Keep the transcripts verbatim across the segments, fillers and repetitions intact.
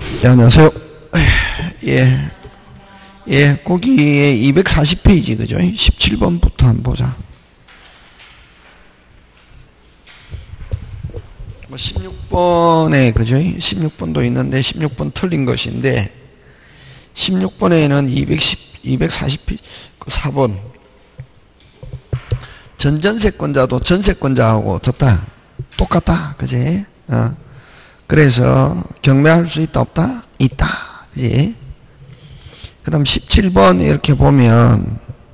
네, 안녕하세요. 예, 예, 거기 이백사십 페이지, 그죠? 십칠 번부터 한번 보자. 뭐 십육 번에, 그죠? 십육 번도 있는데, 십육 번 틀린 것인데, 십육 번에는 이백십, 이백사십 페이지, 사 번. 전전세권자도 전세권자하고 졌다. 똑같다. 그지? 어. 그래서 경매할 수 있다 없다? 있다. 그지? 그 다음 십칠 번 이렇게 보면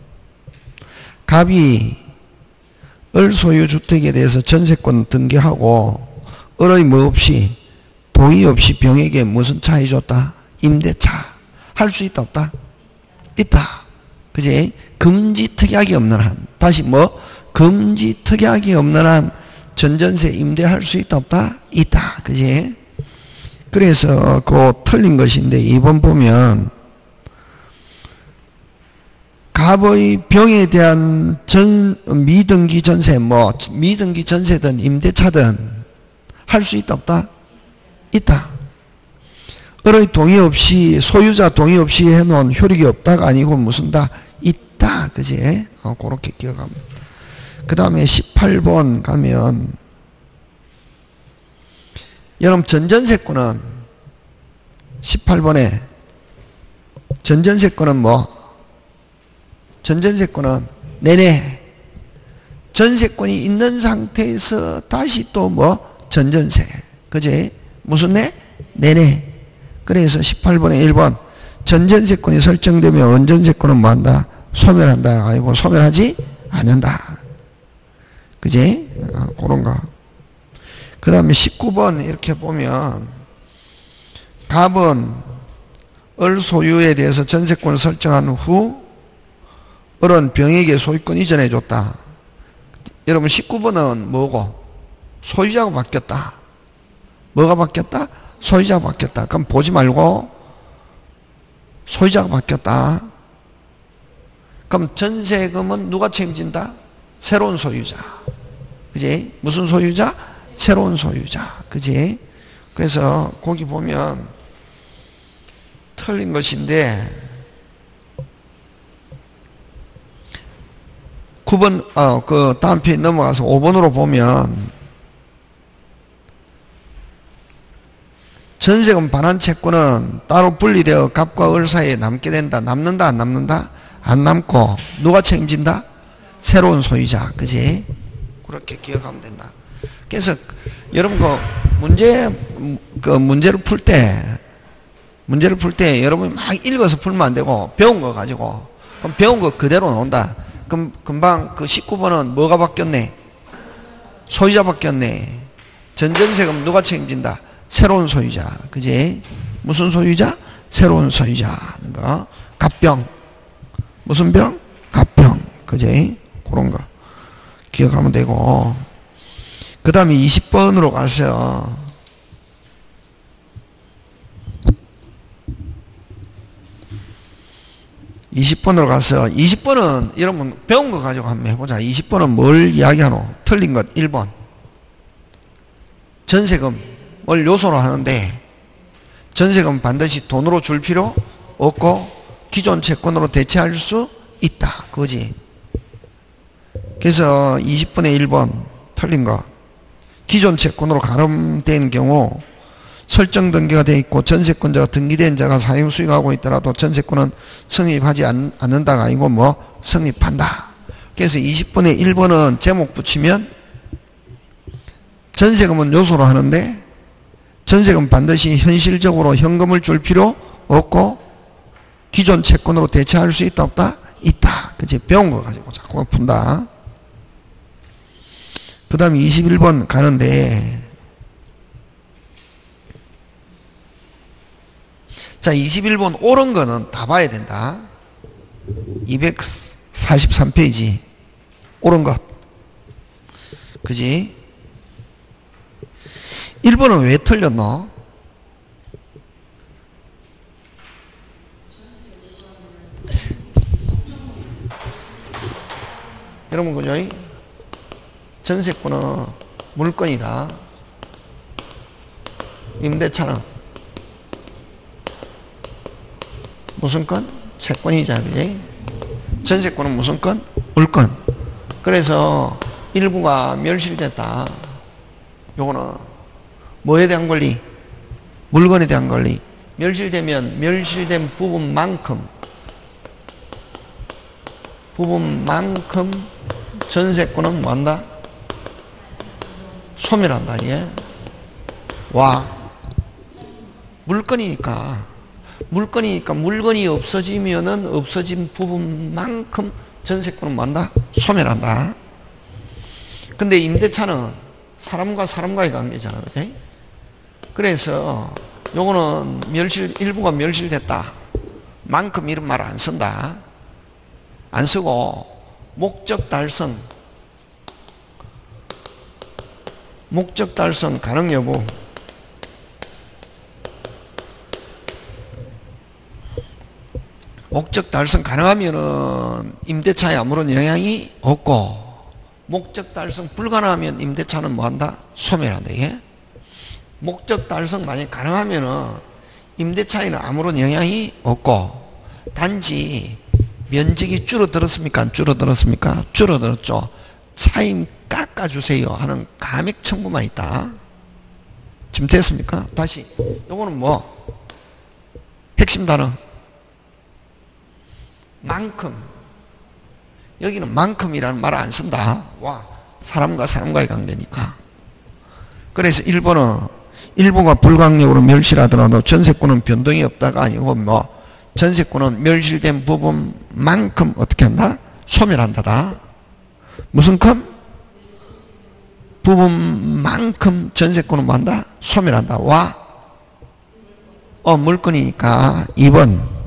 갑이 을 소유 주택에 대해서 전세권 등기하고 을의 뭐 없이 동의 없이 병에게 무슨 차 해줬다? 임대차. 할 수 있다 없다? 있다. 그지? 금지 특약이 없는 한. 다시 뭐? 금지 특약이 없는 한 전전세 임대할 수 있다 없다? 있다. 그지? 그래서 그 틀린 것인데 이 번 보면 갑의 병에 대한 전 미등기 전세 뭐 미등기 전세든 임대차든 할 수 있다 없다? 있다. 을의 동의 없이 소유자 동의 없이 해놓은 효력이 없다가 아니고 무슨 다 있다. 그지? 어, 그렇게 기억합니다. 그 다음에 십팔 번 가면 여러분 전전세권은 십팔 번에 전전세권은 뭐? 전전세권은 내내 전세권이 있는 상태에서 다시 또 뭐? 전전세. 그지? 무슨 내? 내내. 그래서 십팔 번에 일 번 전전세권이 설정되면 원전세권은 뭐 한다? 소멸한다. 아니고 소멸하지 않는다. 그지? 어, 그런 거. 그 다음에 십구 번 이렇게 보면 갑은 을 소유에 대해서 전세권을 설정한 후 을은 병에게 소유권 이전해 줬다. 여러분 십구 번은 뭐고? 소유자가 바뀌었다. 뭐가 바뀌었다? 소유자가 바뀌었다. 그럼 보지 말고 소유자가 바뀌었다. 그럼 전세금은 누가 책임진다? 새로운 소유자. 그지? 무슨 소유자? 새로운 소유자. 그지? 그래서 거기 보면 틀린 것인데 구 번, 어, 그 다음 페이지 넘어가서 오 번으로 보면 전세금 반환 채권은 따로 분리되어 갑과 을 사이에 남게 된다. 남는다 안 남는다? 안 남고 누가 책임진다? 새로운 소유자. 그지? 그렇게 기억하면 된다. 그래서 여러분 그 문제 그 문제를 풀 때 문제를 풀 때 여러분이 막 읽어서 풀면 안 되고 배운 거 가지고 그럼 배운 거 그대로 나온다. 그럼 금방 그 십구 번은 뭐가 바뀌었네? 소유자 바뀌었네. 전전세금 누가 책임진다? 새로운 소유자. 그지? 무슨 소유자? 새로운 소유자 하는 거. 갑병. 무슨 병? 갑병. 그지? 그런 거 기억하면 되고. 그 다음에 이십 번으로 가서 이십 번으로 가서 이십 번은 여러분 배운 거 가지고 한번 해보자. 이십 번은 뭘 이야기하노? 틀린 것 일 번 전세금을 요소로 하는데 전세금 반드시 돈으로 줄 필요 없고 기존 채권으로 대체할 수 있다. 그거지. 그래서 이십 번에 일 번 틀린 거 기존 채권으로 가름된 경우 설정 등기가 되어 있고 전세권자가 등기된 자가 사용 수익하고 있더라도 전세권은 성립하지 않, 않는다가 아니고 뭐 성립한다. 그래서 이십 번에 일 번은 제목 붙이면 전세금은 요소로 하는데 전세금 반드시 현실적으로 현금을 줄 필요 없고 기존 채권으로 대체할 수 있다 없다? 있다. 그치? 배운 거 가지고 자꾸 푼다. 그 다음에 이십일 번 가는데 자 이십일 번 옳은 거는 다 봐야 된다. 이백사십삼 페이지 옳은 것. 그지? 일 번은 왜 틀렸노? 여러분 그죠? 전세권은 물건이다. 임대차는 무슨 건? 채권이자, 그지? 전세권은 무슨 건? 물건. 그래서 일부가 멸실됐다. 요거는 뭐에 대한 권리? 물건에 대한 권리. 멸실되면 멸실된 부분만큼 부분만큼 전세권은 뭐한다? 소멸한다. 예. 와, 물건이니까 물건이니까 물건이 없어지면은 없어진 부분만큼 전세권은 뭐한다? 소멸한다. 근데 임대차는 사람과 사람과의 관계잖아, 그치? 그래서 요거는 멸실, 일부가 멸실됐다 만큼 이런 말 안 쓴다. 안 쓰고 목적 달성 목적 달성 가능 여부 목적 달성 가능하면은 임대차에 아무런 영향이 없고 목적 달성 불가능하면 임대차는 뭐한다? 소멸한다. 이게 목적 달성 만약 가능하면은 임대차에는 아무런 영향이 없고 단지 면적이 줄어들었습니까? 안 줄어들었습니까? 줄어들었죠. 차임 깎아주세요 하는 감액 청구만 있다. 지금 됐습니까? 다시 요거는 뭐 핵심 단어 만큼. 여기는 만큼이라는 말을 안 쓴다. 와, 사람과 사람과의 관계니까. 그래서 일 번은 일부가 불강력으로 멸실하더라도 전세권은 변동이 없다가 아니고 뭐 전세권은 멸실된 부분만큼 어떻게 한다? 소멸한다다. 무슨 큼? 부분만큼 전세권은 뭐한다? 소멸한다. 와, 어 물건이니까 이 번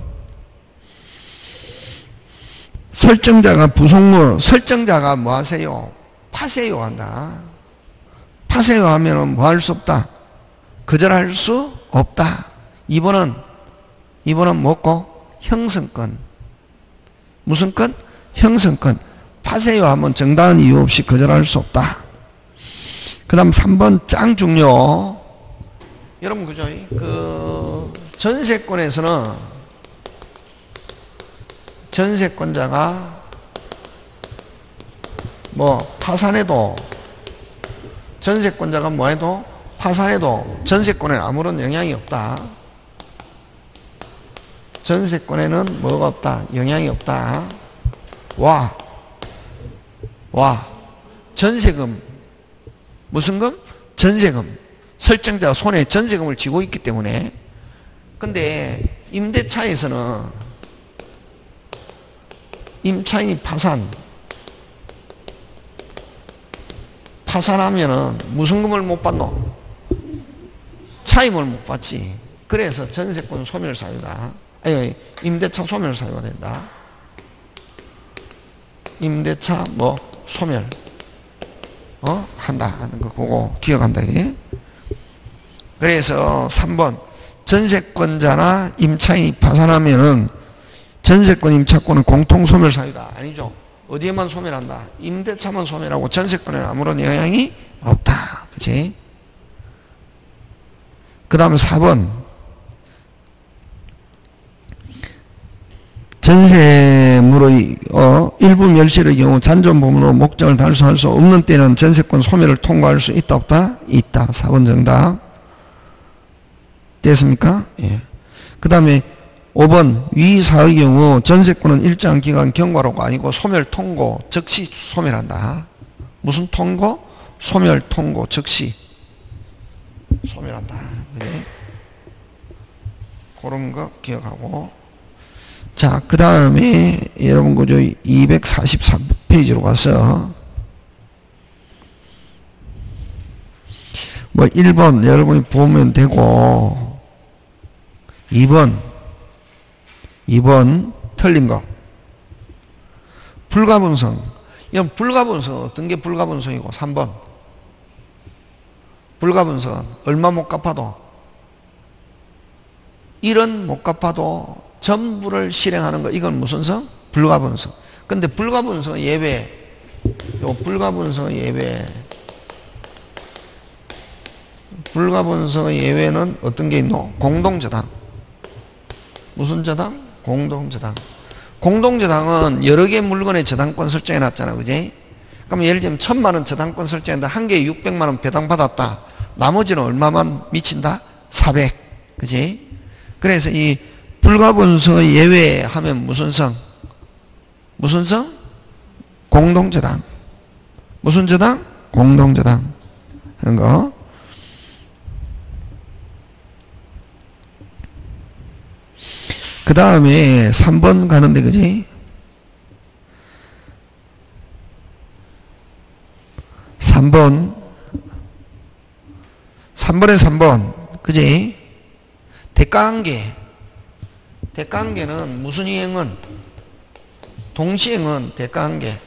설정자가 부속물, 설정자가 뭐 하세요? 파세요 한다. 파세요 하면은 뭐 할 수 없다? 거절할 수 없다. 이 번은, 이 번은 뭐고? 형성권. 무슨 건? 형성권. 파세요 하면 정당한 이유 없이 거절할 수 없다. 그 다음 삼 번 짱 중요. 여러분, 그죠? 그, 전세권에서는 전세권자가 뭐 파산해도 전세권자가 뭐해도 파산해도 전세권에는 아무런 영향이 없다. 전세권에는 뭐가 없다? 영향이 없다. 와, 와, 전세금 무슨 금? 전세금. 설정자가 손에 전세금을 쥐고 있기 때문에. 근데 임대차에서는 임차인이 파산 파산하면은 무슨 금을 못 받노? 차임을 못 받지. 그래서 전세권 소멸 사유다. 아니, 임대차 소멸 사유가 된다. 임대차 뭐 소멸 어 한다 하는 거 그거 기억한다. 이게. 그래서 삼 번 전세권자나 임차인이 파산하면은 전세권, 임차권은 공통 소멸 사유다. 아니죠. 어디에만 소멸한다? 임대차만 소멸하고 전세권에는 아무런 영향이 없다. 그치? 그 다음에 사 번. 전세물의 어, 일부 멸실의 경우 잔존보물로 목적을 달성할 수 없는 때는 전세권 소멸을 통과할 수 있다 없다? 있다. 사 번 정답. 됐습니까? 예. 그 다음에 오 번 위 사의 경우 전세권은 일정한 기간 경과로가 아니고 소멸 통고 즉시 소멸한다. 무슨 통고? 소멸 통고 즉시 소멸한다. 그래? 그런 거 기억하고. 자, 그 다음에 여러분 그저 이백사십삼 페이지로 가서 뭐 일 번 여러분이 보면 되고 이 번 이 번 틀린 거. 불가분성. 이건 불가분성 어떤 게 불가분성이고 삼 번. 불가분성은 얼마 못 갚아도 일은 못 갚아도 전부를 실행하는 거. 이건 무슨 성? 불가분성. 근데 불가분성 예외. 요 불가분성 예외. 불가분성 예외는 어떤 게 있노? 공동저당. 무슨 저당? 공동저당. 공동저당은 여러 개 물건에 저당권 설정해 놨잖아. 그지? 그럼 예를 들면 천만 원 저당권 설정했는데 한 개에 육백만 원 배당 받았다. 나머지는 얼마만 미친다? 사백. 그지? 그래서 이 불가분서 예외하면 무슨 성? 무슨 성? 공동저당. 무슨 저당? 공동저당 하는 거. 그 다음에 삼 번 가는데, 그지? 삼 번. 삼 번에 삼 번. 그지? 대가관계. 대가관계는 무슨 이행은? 동시행은 대가관계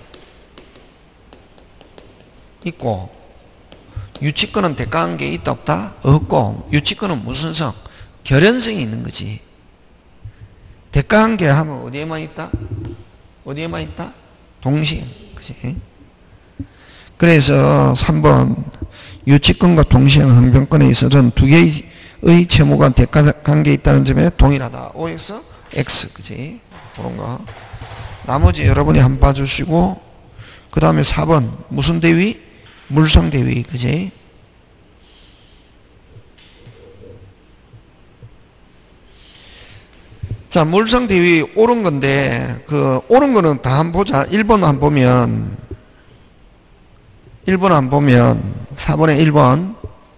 있고, 유치권은 대가관계 있다 없다? 없고, 유치권은 무슨 성? 결연성이 있는 거지. 대가관계 하면 어디에만 있다? 어디에만 있다? 동시행. 그치? 그래서 삼 번 유치권과 동시행 항변권에 있어서는 두 개의 채무가 대가관계에 있다는 점에 동일하다. 오엑스, X. 그치? 그런 거. 나머지 여러분이 한번 봐주시고, 그 다음에 사 번 무슨 대위? 물상대위. 그치? 자, 물상대위 옳은 건데, 그, 옳은 거는 다 한번 보자. 일 번 한 보면, 일 번 안 보면, 사 번에 일 번.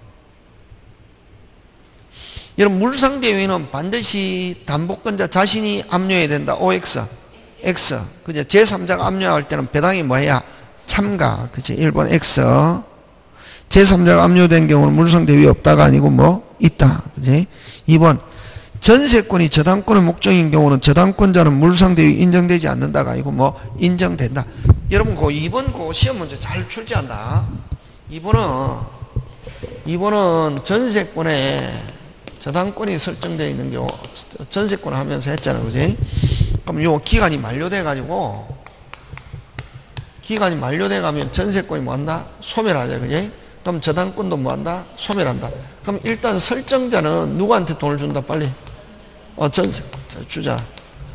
여러분, 물상대위는 반드시 담보권자 자신이 압류해야 된다. 오엑스, X. 그죠? 제삼자가 압류할 때는 배당이 뭐야? 참가. 그치? 일 번 X. 제삼자가 압류된 경우는 물상대위 없다가 아니고 뭐? 있다. 그치? 이 번. 전세권이 저당권의 목적인 경우는 저당권자는 물상대위 인정되지 않는다가 아니고 뭐 인정된다. 여러분 그 이 번 그 시험 문제 잘 출제한다. 이 번은 이 번은 전세권에 저당권이 설정되어 있는 경우 전세권을 하면서 했잖아. 그지? 그럼 요 기간이 만료돼 가지고 기간이 만료돼 가면 전세권이 뭐 한다? 소멸하자. 그지? 그럼 저당권도 뭐 한다? 소멸한다. 그럼 일단 설정자는 누구한테 돈을 준다? 빨리. 어, 전세, 주자.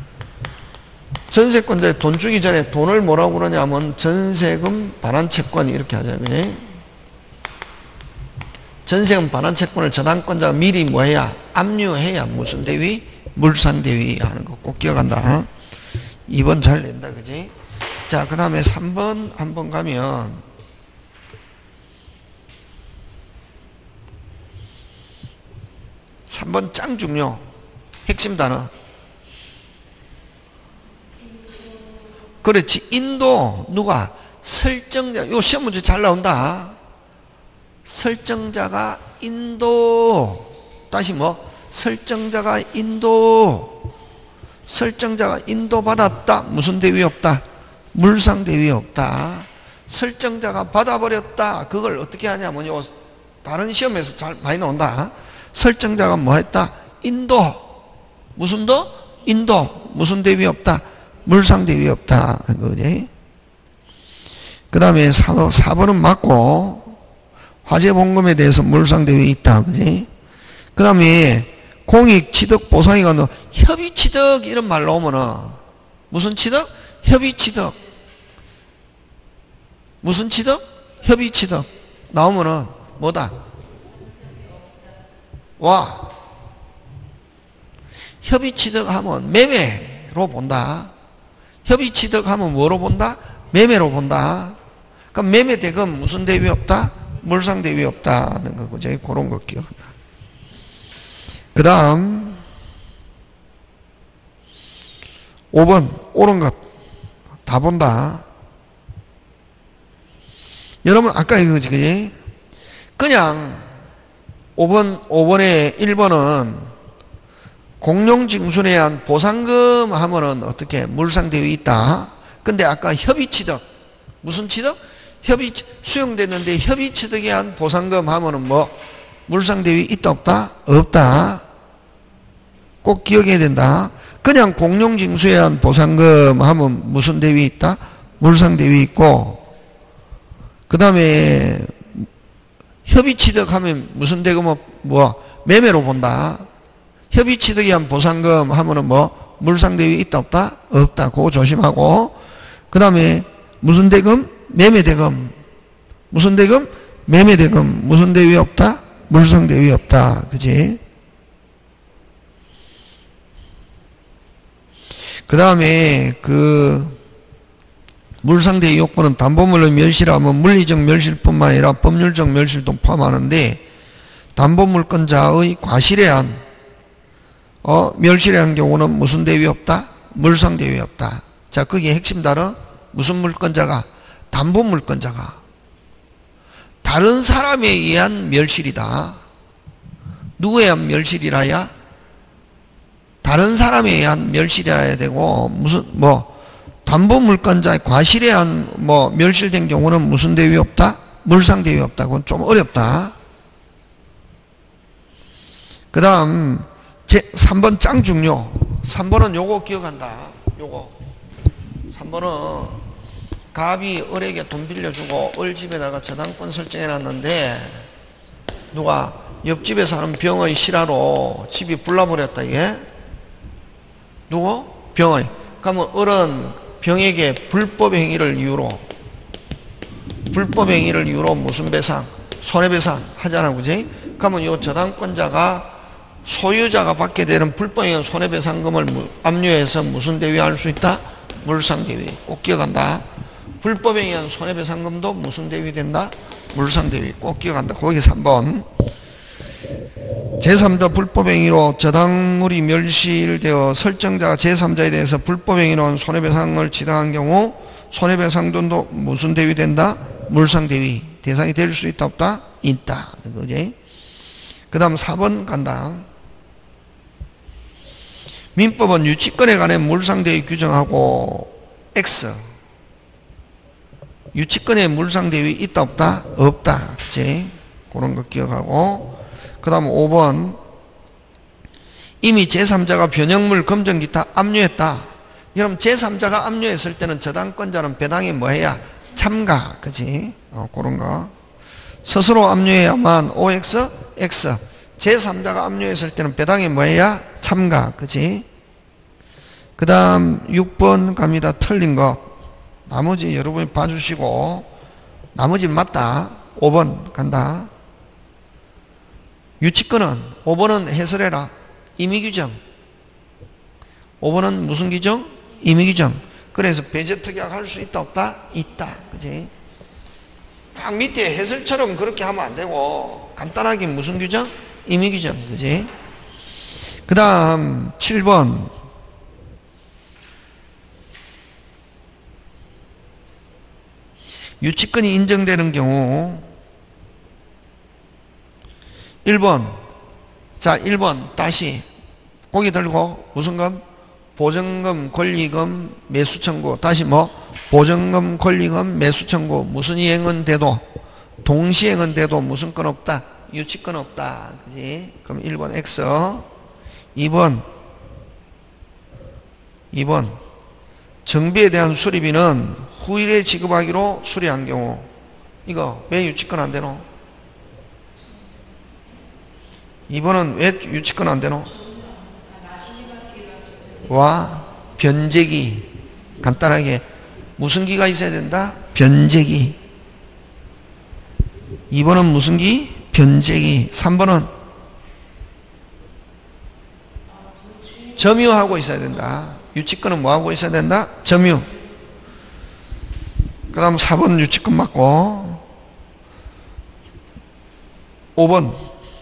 전세권자에 돈 주기 전에 돈을 뭐라고 그러냐면 전세금 반환채권 이렇게 하자. 그지? 전세금 반환채권을 저당권자가 미리 뭐 해야? 압류해야 무슨 대위? 물상대위 하는 거 꼭 기억한다. 이 번 잘 낸다. 그지? 자, 그 다음에 삼 번 한번 가면 삼 번 짱 중요. 핵심 단어. 그렇지. 인도 누가? 설정자. 요 시험 문제 잘 나온다. 설정자가 인도. 다시 뭐? 설정자가 인도. 설정자가 인도 받았다. 무슨 대위 없다? 물상 대위 없다. 설정자가 받아버렸다. 그걸 어떻게 하냐면 요 다른 시험에서 잘 많이 나온다. 설정자가 뭐 했다? 인도. 무슨 도? 인도. 무슨 대위 없다? 물상 대위 없다. 그거지. 그 다음에 사 번은 맞고, 화재 봉금에 대해서 물상 대위 있다. 그지? 그 다음에 공익 취득 보상이가 너 협의 취득 이런 말 나오면은 무슨 취득? 협의 취득. 무슨 취득? 협의 취득. 나오면은 뭐다? 와. 협의 취득하면 매매로 본다. 협의 취득하면 뭐로 본다? 매매로 본다. 그럼 매매 대금 무슨 대위 없다? 물상 대위 없다는 거고, 이제 그런 거 기억한다. 그 다음 오 번 옳은 것 다 본다. 여러분 아까 이거지, 그지? 그냥 오 번 오 번에 일 번은 공룡징순에 의한 보상금 하면은 어떻게? 물상대위 있다. 근데 아까 협의취득. 무슨 취득? 협의, 수용됐는데 협의취득에 의한 보상금 하면은 뭐? 물상대위 있다 없다? 없다. 꼭 기억해야 된다. 그냥 공룡징수에 의한 보상금 하면 무슨 대위 있다? 물상대위 있고, 그 다음에 협의취득 하면 무슨 대금, 뭐? 매매로 본다. 협의취득에 의한 보상금 하면은 뭐? 물상대위 있다 없다? 없다. 그거 조심하고. 그 다음에 무슨 대금? 매매대금. 무슨 대금? 매매대금. 무슨 대위 없다? 물상대위 없다. 그지? 그 다음에 그 물상대위 요건은 담보물의 멸실하면 물리적 멸실뿐만 아니라 법률적 멸실도 포함하는데 담보물권자의 과실에 한 어, 멸실에 한 경우는 무슨 대위 없다? 물상대위 없다. 자, 거기에 핵심 단어 무슨 물권자가? 담보물권자가 다른 사람에 의한 멸실이다. 누구에 의한 멸실이라야? 다른 사람에 의한 멸실이라야 되고, 무슨 뭐 담보물권자의 과실에 의한 뭐 멸실된 경우는 무슨 대위 없다? 물상대위 없다. 그건 좀 어렵다. 그 다음 삼 번 짱 중요. 삼 번은 요거 기억한다. 요거 삼 번은 갑이 을에게 돈 빌려주고 을 집에다가 저당권 설정해놨는데 누가 옆집에 사는 병의 실화로 집이 불나버렸다. 이게 누구? 병의. 그러면 을은 병에게 불법 행위를 이유로 불법 행위를 이유로 무슨 배상? 손해배상 하잖아. 그지? 그러면 이 저당권자가 소유자가 받게 되는 불법 행위 손해배상금을 압류해서 무슨 대위 할 수 있다? 물상대위. 꼭 기억한다. 불법에 의한 손해배상금도 무슨 대위 된다? 물상대위. 꼭 기억한다. 거기 삼 번. 제삼자 불법행위로 저당물이 멸실되어 설정자가 제삼자에 대해서 불법행위로 손해배상을 지당한 경우 손해배상돈도 무슨 대위 된다? 물상대위. 대상이 될 수 있다 없다? 있다. 그지? 그 다음 사 번 간다. 민법은 유치권에 관해 물상대위 규정하고 X. 유치권에 물상대위 있다 없다? 없다. 그치? 그런 거 기억하고. 그 다음 오 번. 이미 제삼자가 변형물 검정 기타 압류했다. 그럼 제삼자가 압류했을 때는 저당권자는 배당에 뭐 해야? 참가. 그치? 어, 그런 거. 스스로 압류해야만 오 엑스, X. 제삼자가 압류했을 때는 배당에 뭐 해야? 참가. 그치? 그 다음 육 번 갑니다. 틀린 것. 나머지 여러분이 봐주시고, 나머지 맞다. 오 번 간다. 유치권은 오 번은 해설해라. 임의규정. 오 번은 무슨 규정? 임의규정. 그래서 배제특약 할 수 있다 없다? 있다. 그지? 딱 밑에 해설처럼 그렇게 하면 안 되고 간단하게 무슨 규정? 임의규정. 그지? 그 다음 칠 번. 유치권이 인정되는 경우 일 번. 자, 일 번 다시 고개 들고 무슨 금? 보증금, 권리금, 매수 청구. 다시 뭐? 보증금, 권리금, 매수 청구. 무슨 이행은 돼도 동시행은 돼도 무슨 건 없다? 유치권 없다. 그지? 그럼 일 번 X. 이 번 이 번 정비에 대한 수리비는 후일에 지급하기로 수리한 경우 이거 왜 유치권 안 되노? 이 번은 왜 유치권 안 되노? 와 변제기. 간단하게 무슨 기가 있어야 된다? 변제기. 이 번은 무슨 기? 변제기. 삼 번은 점유하고 있어야 된다. 유치권은 뭐하고 있어야 된다? 점유. 그 다음 사 번 유치권 맞고 오 번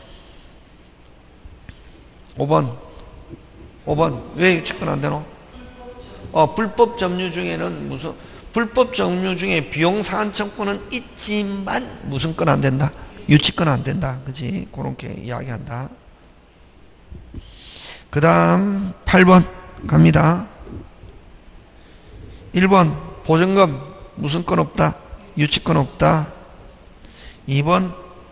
오 번 오 번 왜 유치권 안 되노? 어, 불법 점유 중에는 무슨 불법 점유 중에 비용 상한 청구는 있지만 무슨 건 안 된다? 유치권 안 된다. 그지? 그렇게 이야기한다. 그 다음 팔 번 갑니다. 일 번 보증금 무슨 건 없다? 유치권 없다. 이 번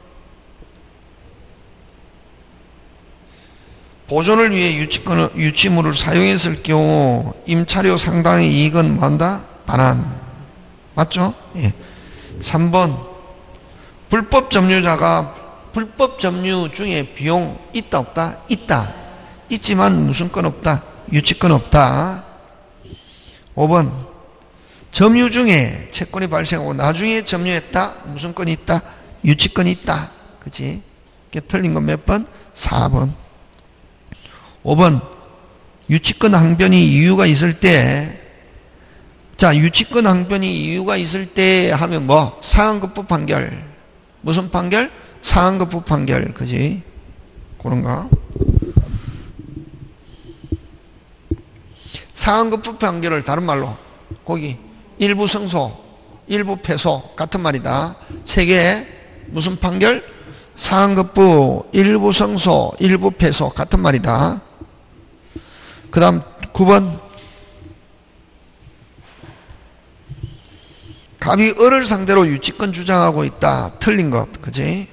보존을 위해 유치권을, 유치물을 사용했을 경우 임차료 상당의 이익은 뭐한다? 반환. 맞죠? 예. 삼 번 불법 점유자가 불법 점유 중에 비용 있다 없다? 있다. 있지만 무슨 건 없다? 유치권 없다. 오 번 점유 중에 채권이 발생하고 나중에 점유했다. 무슨 건이 있다? 유치권이 있다. 그치? 이게 틀린 건 몇 번? 사 번. 오 번 유치권 항변이 이유가 있을 때, 자, 유치권 항변이 이유가 있을 때 하면 뭐? 상한급부 판결. 무슨 판결? 상한급부 판결. 그지? 그런가? 상한급부 판결을 다른 말로 거기 일부 승소, 일부 패소 같은 말이다. 세 개 무슨 판결? 상한급부, 일부 승소, 일부 패소 같은 말이다. 그 다음 구 번 갑이 을을 상대로 유치권 주장하고 있다. 틀린 것. 그지?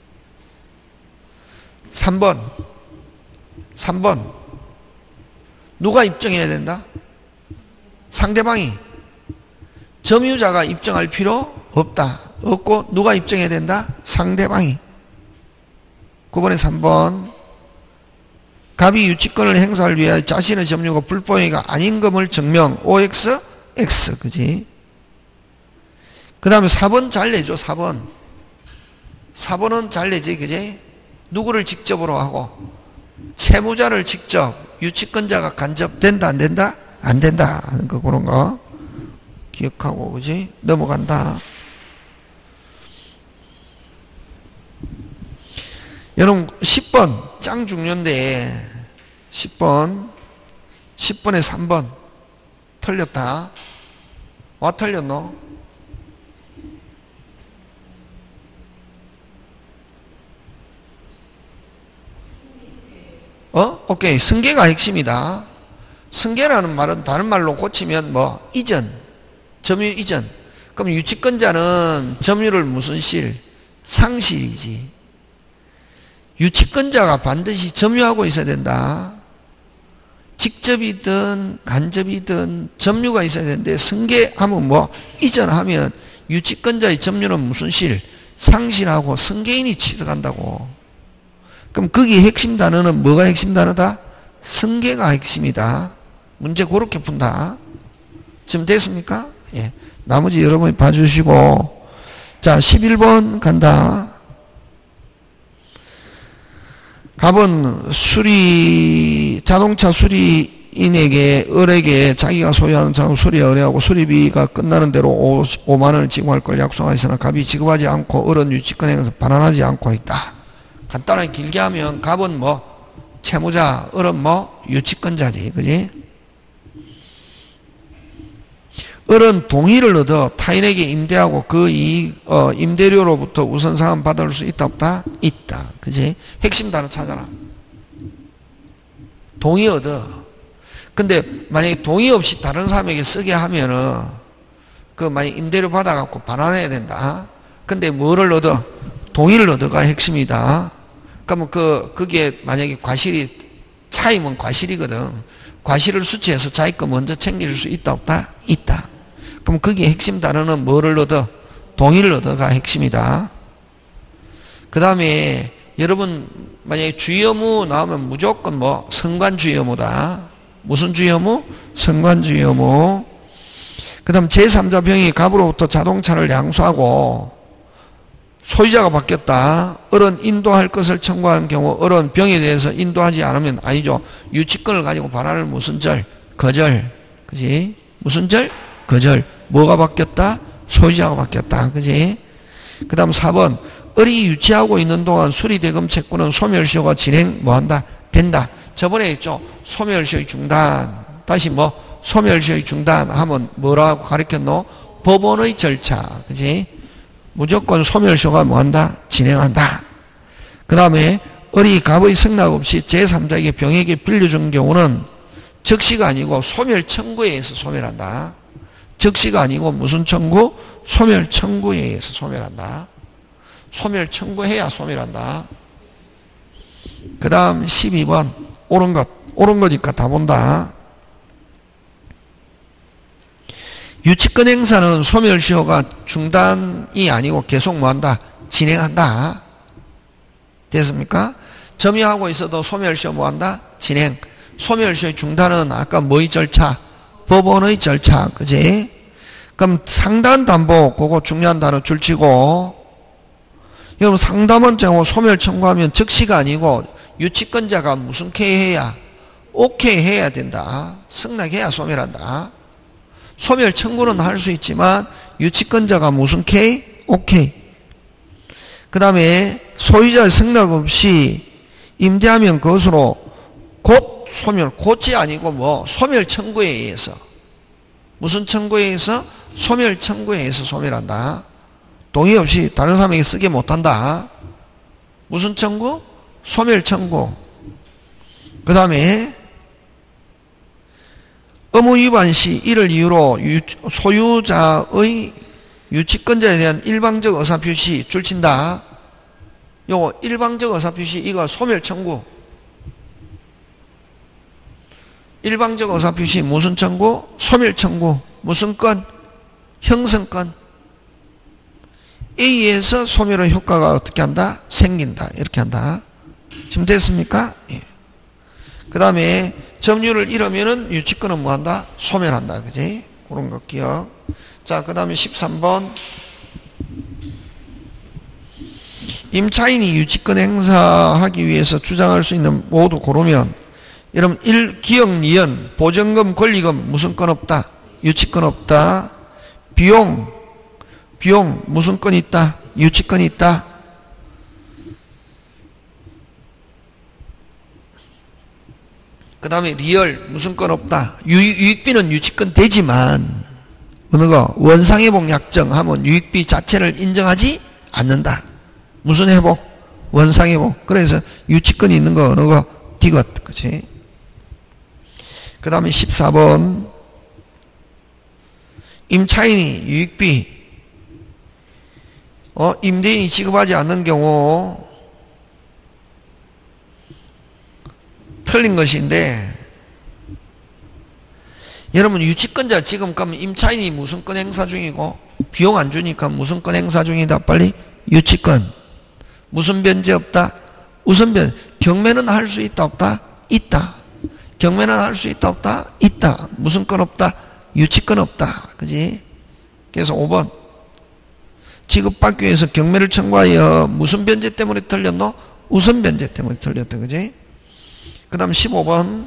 삼 번 삼 번 누가 입증해야 된다? 상대방이. 점유자가 입증할 필요 없다. 없고 누가 입증해야 된다? 상대방이. 구 번에 삼 번 갑이 유치권을 행사를 위하여 자신의 점유가 불법행위가 아닌 것을 증명. 오엑스 X. 그지? 그 다음에 사 번 잘 내죠. 사 번 사 번은 잘 내지. 그지? 누구를 직접으로 하고 채무자를 직접. 유치권자가 간접된다 안 된다? 안 된다 하는 거. 그런 거 기억하고. 그지? 넘어간다. 여러분 십 번 짱 중요한데 십 번 십 번에 삼 번 틀렸다. 와 틀렸노? 어? 오케이. 승계가 핵심이다. 승계라는 말은 다른 말로 고치면 뭐 이전, 점유 이전. 그럼 유치권자는 점유를 무슨 실? 상실이지. 유치권자가 반드시 점유하고 있어야 된다. 직접이든 간접이든 점유가 있어야 되는데 승계하면 뭐 이전하면 유치권자의 점유는 무슨 실? 상실하고 승계인이 취득한다고. 그럼 거기 핵심 단어는 뭐가 핵심 단어다? 승계가 핵심이다. 문제 그렇게 푼다. 지금 됐습니까? 예. 나머지 여러분이 봐주시고. 자, 십일 번 간다. 갑은 수리, 자동차 수리인에게, 을에게 자기가 소유하는 자동 수리에 의뢰하고 수리비가 끝나는 대로 오만 원을 지급할 걸 약속하였으나 갑이 지급하지 않고 을은 유치권에 대해서 반환하지 않고 있다. 간단하게 길게 하면 갑은 뭐 채무자, 을은 뭐 유치권자지. 그지? 을은 동의를 얻어 타인에게 임대하고 그 이익, 어, 임대료로부터 우선상환 받을 수 있다 없다? 있다. 그지? 핵심 단어 찾아라. 동의 얻어. 근데 만약에 동의 없이 다른 사람에게 쓰게 하면은 그 만약 임대료 받아갖고 반환해야 된다. 근데 뭐를 얻어? 동의를 얻어가 핵심이다. 그러면 그, 그게 만약에 과실이 차이면 과실이거든. 과실을 수치해서 자기 거 먼저 챙길 수 있다 없다? 있다. 그럼 거기에 핵심 단어는 뭐를 얻어? 동의를 얻어가 핵심이다. 그 다음에 여러분 만약에 주의의무 나오면 무조건 뭐 선관주의의무다. 무슨 주의의무? 선관주의의무. 그 다음 제삼자 병이 갑으로부터 자동차를 양수하고 소유자가 바뀌었다. 을은 인도할 것을 청구하는 경우 을은 병에 대해서 인도하지 않으면 아니죠. 유치권을 가지고 반환을 무슨 절? 거절. 그지? 무슨 절? 거절. 뭐가 바뀌었다? 소유자가 바뀌었다. 그지? 그 다음 사 번 을이 유치하고 있는 동안 수리대금 채권은 소멸시효가 진행 뭐한다? 된다. 저번에 있죠. 소멸시효의 중단. 다시 뭐 소멸시효의 중단 하면 뭐라고 가르쳤노? 법원의 절차. 그지? 무조건 소멸시효가 뭐한다? 진행한다. 그 다음에 을이 갑의 승낙 없이 제삼자에게 병에게 빌려준 경우는 즉시가 아니고 소멸 청구에 의해서 소멸한다. 즉시가 아니고 무슨 청구? 소멸 청구에 의해서 소멸한다. 소멸 청구해야 소멸한다. 그 다음 십이 번 옳은 것. 옳은 거니까 다 본다. 유치권 행사는 소멸시효가 중단이 아니고 계속 뭐한다? 진행한다. 됐습니까? 점유하고 있어도 소멸시효 뭐한다? 진행. 소멸시효 중단은 아까 뭐의 절차? 법원의 절차. 그지? 그럼 상담담보 그거 중요한 단어 줄치고, 여러분 상담원 정보 소멸 청구하면 즉시가 아니고 유치권자가 무슨 K 해야? 오케이 해야 된다. 승낙해야 소멸한다. 소멸 청구는 할 수 있지만 유치권자가 무슨 K? 오케이. 그 다음에 소유자의 승낙 없이 임대하면 그것으로 곧 소멸, 곧이 아니고 뭐 소멸 청구에 의해서, 무슨 청구에 의해서? 소멸 청구에 의해서 소멸한다. 동의 없이 다른 사람에게 쓰게 못한다. 무슨 청구? 소멸 청구. 그 다음에 의무 위반 시 이를 이유로 유, 소유자의 유치권자에 대한 일방적 의사표시 줄친다. 요거 일방적 의사표시 이거 소멸 청구. 일방적 의사표시 무슨 청구? 소멸 청구. 무슨 건? 형성권. 에 의해서 소멸의 효과가 어떻게 한다? 생긴다. 이렇게 한다. 지금 됐습니까? 예. 그 다음에 점유를 잃으면은 유치권은 뭐 한다? 소멸한다. 그지? 그런 거 기억. 자, 그 다음에 십삼 번. 임차인이 유치권 행사하기 위해서 주장할 수 있는 모두 고르면, 여러분 일. 기억, 니은, 보증금, 권리금 무슨 건 없다? 유치권 없다. 비용, 비용 무슨 건 있다? 유치권 있다. 그 다음에 리얼 무슨 건 없다. 유, 유익비는 유치권 되지만 어느 거 원상회복 약정 하면 유익비 자체를 인정하지 않는다. 무슨 회복? 원상회복. 그래서 유치권이 있는 거 어느 거? 디귿. 그치? 그 다음에 십사 번. 임차인이 유익비 어, 임대인이 지급하지 않는 경우 틀린 것인데, 여러분 유치권자 지금 가면 임차인이 무슨 건 행사 중이고 비용 안 주니까 무슨 건 행사 중이다. 빨리 유치권. 무슨 변제 없다? 우선 변. 경매는 할 수 있다 없다? 있다. 경매는 할 수 있다 없다? 있다. 무슨 건 없다? 유치권 없다. 그지? 그래서 오 번. 지급받기 위해서 경매를 청구하여 무슨 변제 때문에 틀렸노? 우선 변제 때문에 틀렸다. 그지? 그 다음 십오 번.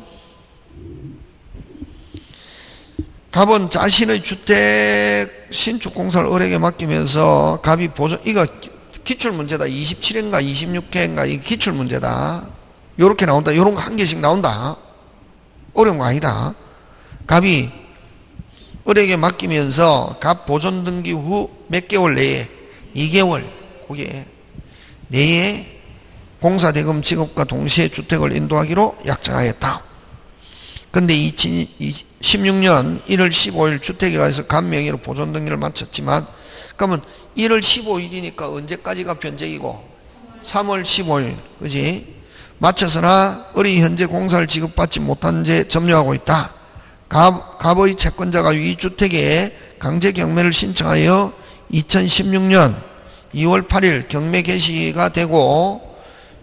갑은 자신의 주택 신축 공사를 을에게 맡기면서 갑이 보존, 이거 기출 문제다. 이십칠 회인가 이십육 회인가 이 기출 문제다. 요렇게 나온다. 요런 거 한 개씩 나온다. 어려운 거 아니다. 갑이 을에게 맡기면서 갑 보존 등기 후 몇 개월 내에, 이 개월 그게 내에 공사대금 지급과 동시에 주택을 인도하기로 약정하였다. 근데 이천십육 년 일월 십오일 주택에 가서 갑 명의로 보존 등기를 마쳤지만, 그러면 일월 십오일이니까 언제까지가 변제이고? 삼월 십오일. 그지? 마쳐서나 을이 현재 공사를 지급받지 못한 채 점유하고 있다. 갑, 갑의 채권자가 이 주택에 강제 경매를 신청하여 이천십육 년 이월 팔일 경매 개시가 되고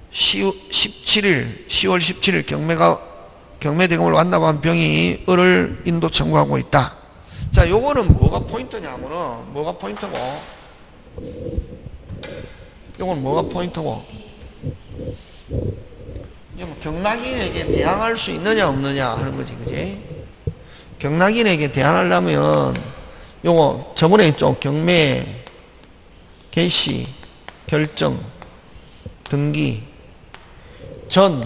십칠일, 시월 십칠일 경매가, 경매 대금을 완납한 병이 을을 인도 청구하고 있다. 자, 요거는 뭐가 포인트냐면은, 뭐가 포인트고? 요건 뭐가 포인트고? 경락인에게 대항할 수 있느냐 없느냐 하는 거지. 그지? 경락인에게 대항하려면 요거 저번에 있죠. 경매, 개시, 결정, 등기 전에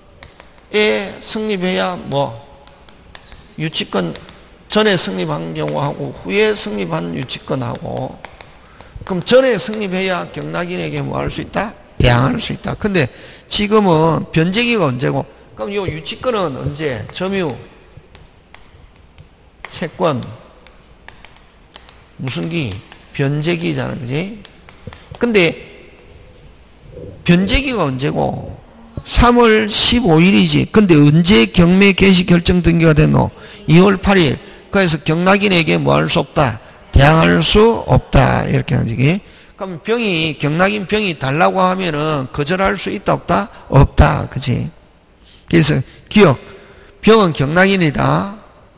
성립해야 뭐 유치권 전에 성립한 경우하고 후에 성립한 유치권하고, 그럼 전에 성립해야 경락인에게 뭐 할 수 있다? 대항할 수 있다. 근데 지금은 변제기가 언제고? 그럼 요 유치권은 언제? 점유, 채권, 무슨 기? 변제기잖아. 그지? 근데 변제기가 언제고? 삼월 십오일이지. 근데 언제 경매 개시 결정 등기가 됐노? 이월 팔일. 그래서 경락인에게 뭐 할 수 없다? 대항할 수 없다. 이렇게 하지. 그럼 병이, 경락인 병이 달라고 하면은 거절할 수 있다 없다? 없다. 그지? 그래서 기억. 병은 경락인이다.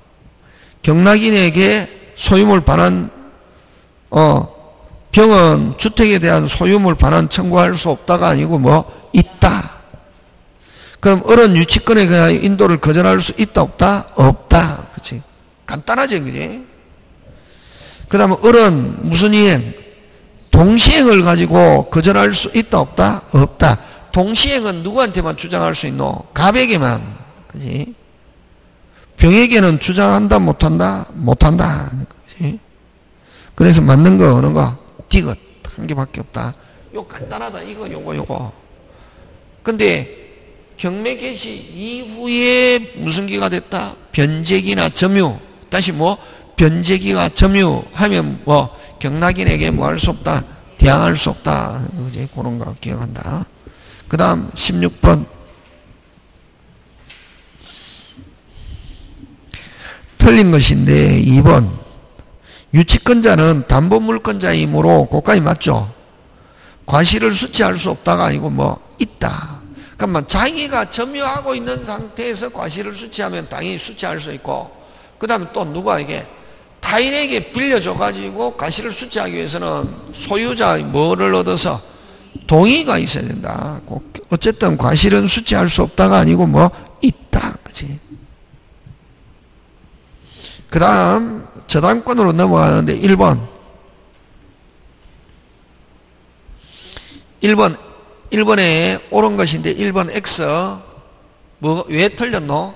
경락인에게 소유물 반환, 어, 병은 주택에 대한 소유물 반환 청구할 수 없다가 아니고 뭐 있다. 그럼 어른 유치권에 대한 인도를 거절할 수 있다 없다? 없다. 그치? 간단하지, 그지? 그 다음에 어른 무슨 이행? 동시행을 가지고 거절할 수 있다 없다? 없다. 동시행은 누구한테만 주장할 수 있노? 갑에게만. 그지? 병에게는 주장한다 못한다? 못한다. 그지? 그래서 맞는 거 어느 거? 디귿 한 개밖에 없다. 요 간단하다. 이거 요거 요거. 근데 경매 개시 이후에 무슨 기가 됐다? 변제기나 점유. 다시 뭐 변제기가 점유하면 뭐 경락인에게 뭐 할 수 없다? 대항할 수 없다. 그지? 그런 거 기억한다. 그 다음 십육 번 틀린 것인데 이 번 유치권자는 담보물권자이므로 고가이 맞죠? 과실을 수취할 수 없다가 아니고 뭐 있다. 그러면 자기가 점유하고 있는 상태에서 과실을 수취하면 당연히 수취할 수 있고, 그 다음에 또 누구에게 타인에게 빌려줘 가지고 과실을 수취하기 위해서는 소유자의 뭐를 얻어서 동의가 있어야 된다. 어쨌든 과실은 수취할 수 없다가 아니고 뭐 있다. 그치? 그 다음 저당권으로 넘어가는데 일 번 일 번 일 번에 옳은 것인데 일 번 X 뭐, 왜 틀렸노?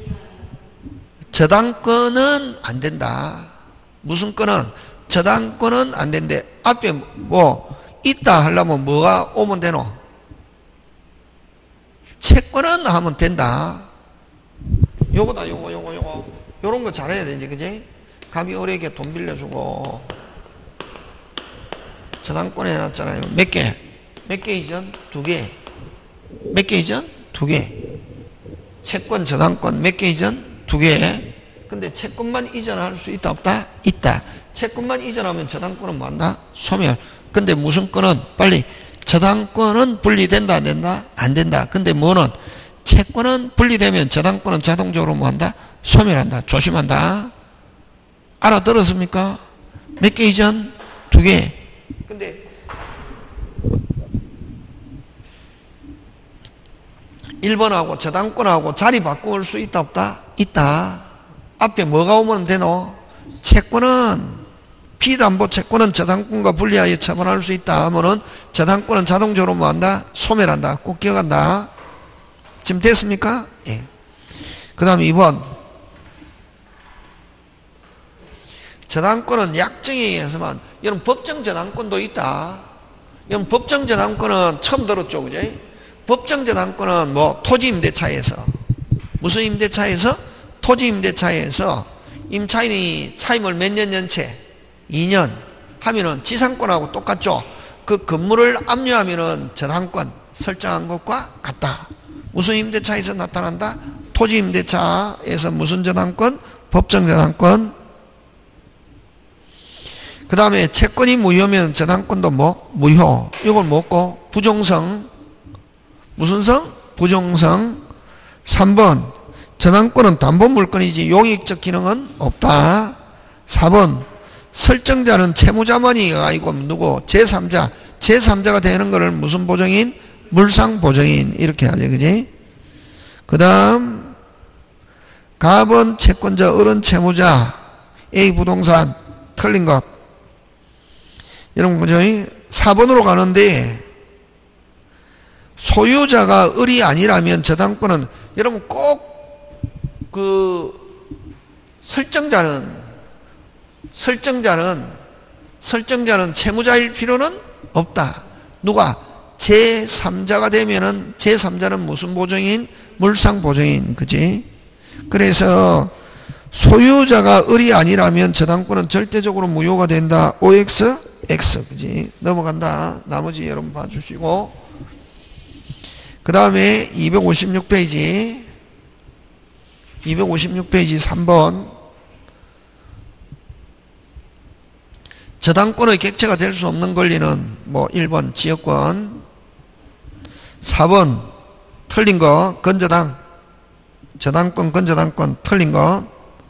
저당권은 안 된다. 무슨 권은? 저당권은 안 된대. 앞에 뭐 있다 하려면 뭐가 오면 되노? 채권은 하면 된다. 요거다 요거 요거 요거 요런 거 잘해야 되지, 그지? 갑이 어리에게 돈 빌려주고 저당권 해놨잖아요. 몇 개? 몇 개 이전? 두 개. 몇 개 이전? 두 개. 채권, 저당권 몇 개 이전? 두 개. 근데 채권만 이전할 수 있다 없다? 있다. 채권만 이전하면 저당권은 뭐한다? 소멸. 근데 무슨 권은? 빨리. 저당권은 분리된다 안 된다? 안 된다. 근데 뭐는? 채권은 분리되면 저당권은 자동적으로 뭐한다? 소멸한다. 조심한다. 알아들었습니까? 몇 개 이전? 두 개. 근데 일 번하고 저당권하고 자리 바꿀 수 있다 없다? 있다. 앞에 뭐가 오면 되노? 채권은 피담보 채권은 저당권과 분리하여 처분할 수 있다 하면은 저당권은 자동적으로 뭐한다? 소멸한다. 꼭 기억한다. 지금 됐습니까? 예. 그 다음 이 번 저당권은 약정에 의해서만. 여러분 법정 저당권도 있다. 여러분 법정 저당권은 처음 들었죠, 그죠? 법정 저당권은 뭐 토지 임대차에서 무슨 임대차에서? 토지 임대차에서 임차인이 차임을 몇 년 연체? 이 년 하면은 지상권하고 똑같죠. 그 건물을 압류하면은 저당권 설정한 것과 같다. 무슨 임대차에서 나타난다? 토지 임대차에서 무슨 저당권? 법정 저당권. 그 다음에 채권이 무효면 저당권도 뭐? 무효. 이걸 뭐고? 부종성. 무슨 성? 부종성. 삼 번 저당권은 담보물건이지 용익적 기능은 없다. 사 번 설정자는 채무자만이 아니고 누구? 제삼자. 제삼자가 되는 것을 무슨 보정인? 물상보정인. 이렇게 하죠, 그지? 그 다음 갑은 채권자, 을은 채무자. A 부동산 틀린 것. 여러분 보죠? 사 번으로 가는데 소유자가 을이 아니라면 저당권은 여러분 꼭 그 설정자는 설정자는 설정자는 채무자일 필요는 없다. 누가? 제삼자가 되면은 제삼자는 무슨 보정인? 물상보정인. 그지? 그래서 소유자가 을이 아니라면 저당권은 절대적으로 무효가 된다. 오엑스 X. 그지? 넘어간다. 나머지 여러분 봐주시고. 그 다음에 이백오십육 페이지. 이백오십육 페이지 삼 번. 저당권의 객체가 될 수 없는 권리는 뭐 일 번 지역권. 사 번 틀린 거 건저당. 저당권, 근저당권 틀린 거.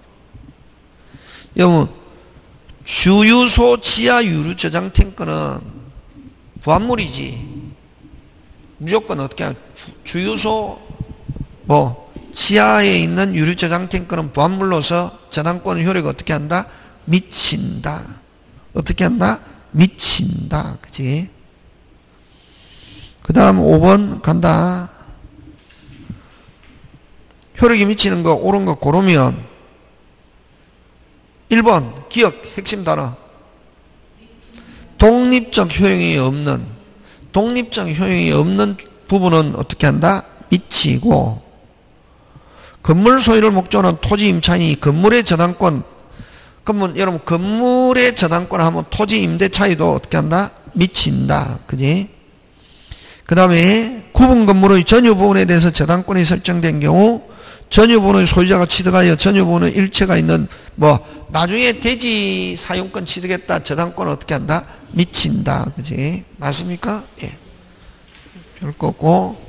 여러분, 주유소 지하 유류 저장 탱크는 부합물이지. 무조건 어떻게 하냐. 주유소 뭐 지하에 있는 유류 저장 탱크는 부합물로서 저당권 효력이 어떻게 한다? 미친다. 어떻게 한다? 미친다. 그치? 그 다음 오 번 간다. 효력이 미치는 거 옳은 거 고르면 일 번 기억 핵심 단어. 독립적 효용이 없는 독립적 효용이 없는 부분은 어떻게 한다? 미치고, 건물 소유를 목적으로 하는 토지 임차인이 건물의 저당권, 그러면 여러분 건물의 저당권 하면 토지 임대 차이도 어떻게 한다? 미친다. 그지? 그 다음에 구분 건물의 전유 부분에 대해서 저당권이 설정된 경우 전유 부분의 소유자가 취득하여 전유 부분의 일체가 있는 뭐 나중에 대지 사용권 취득했다. 저당권은 어떻게 한다? 미친다. 그지? 맞습니까? 예. 별 거고.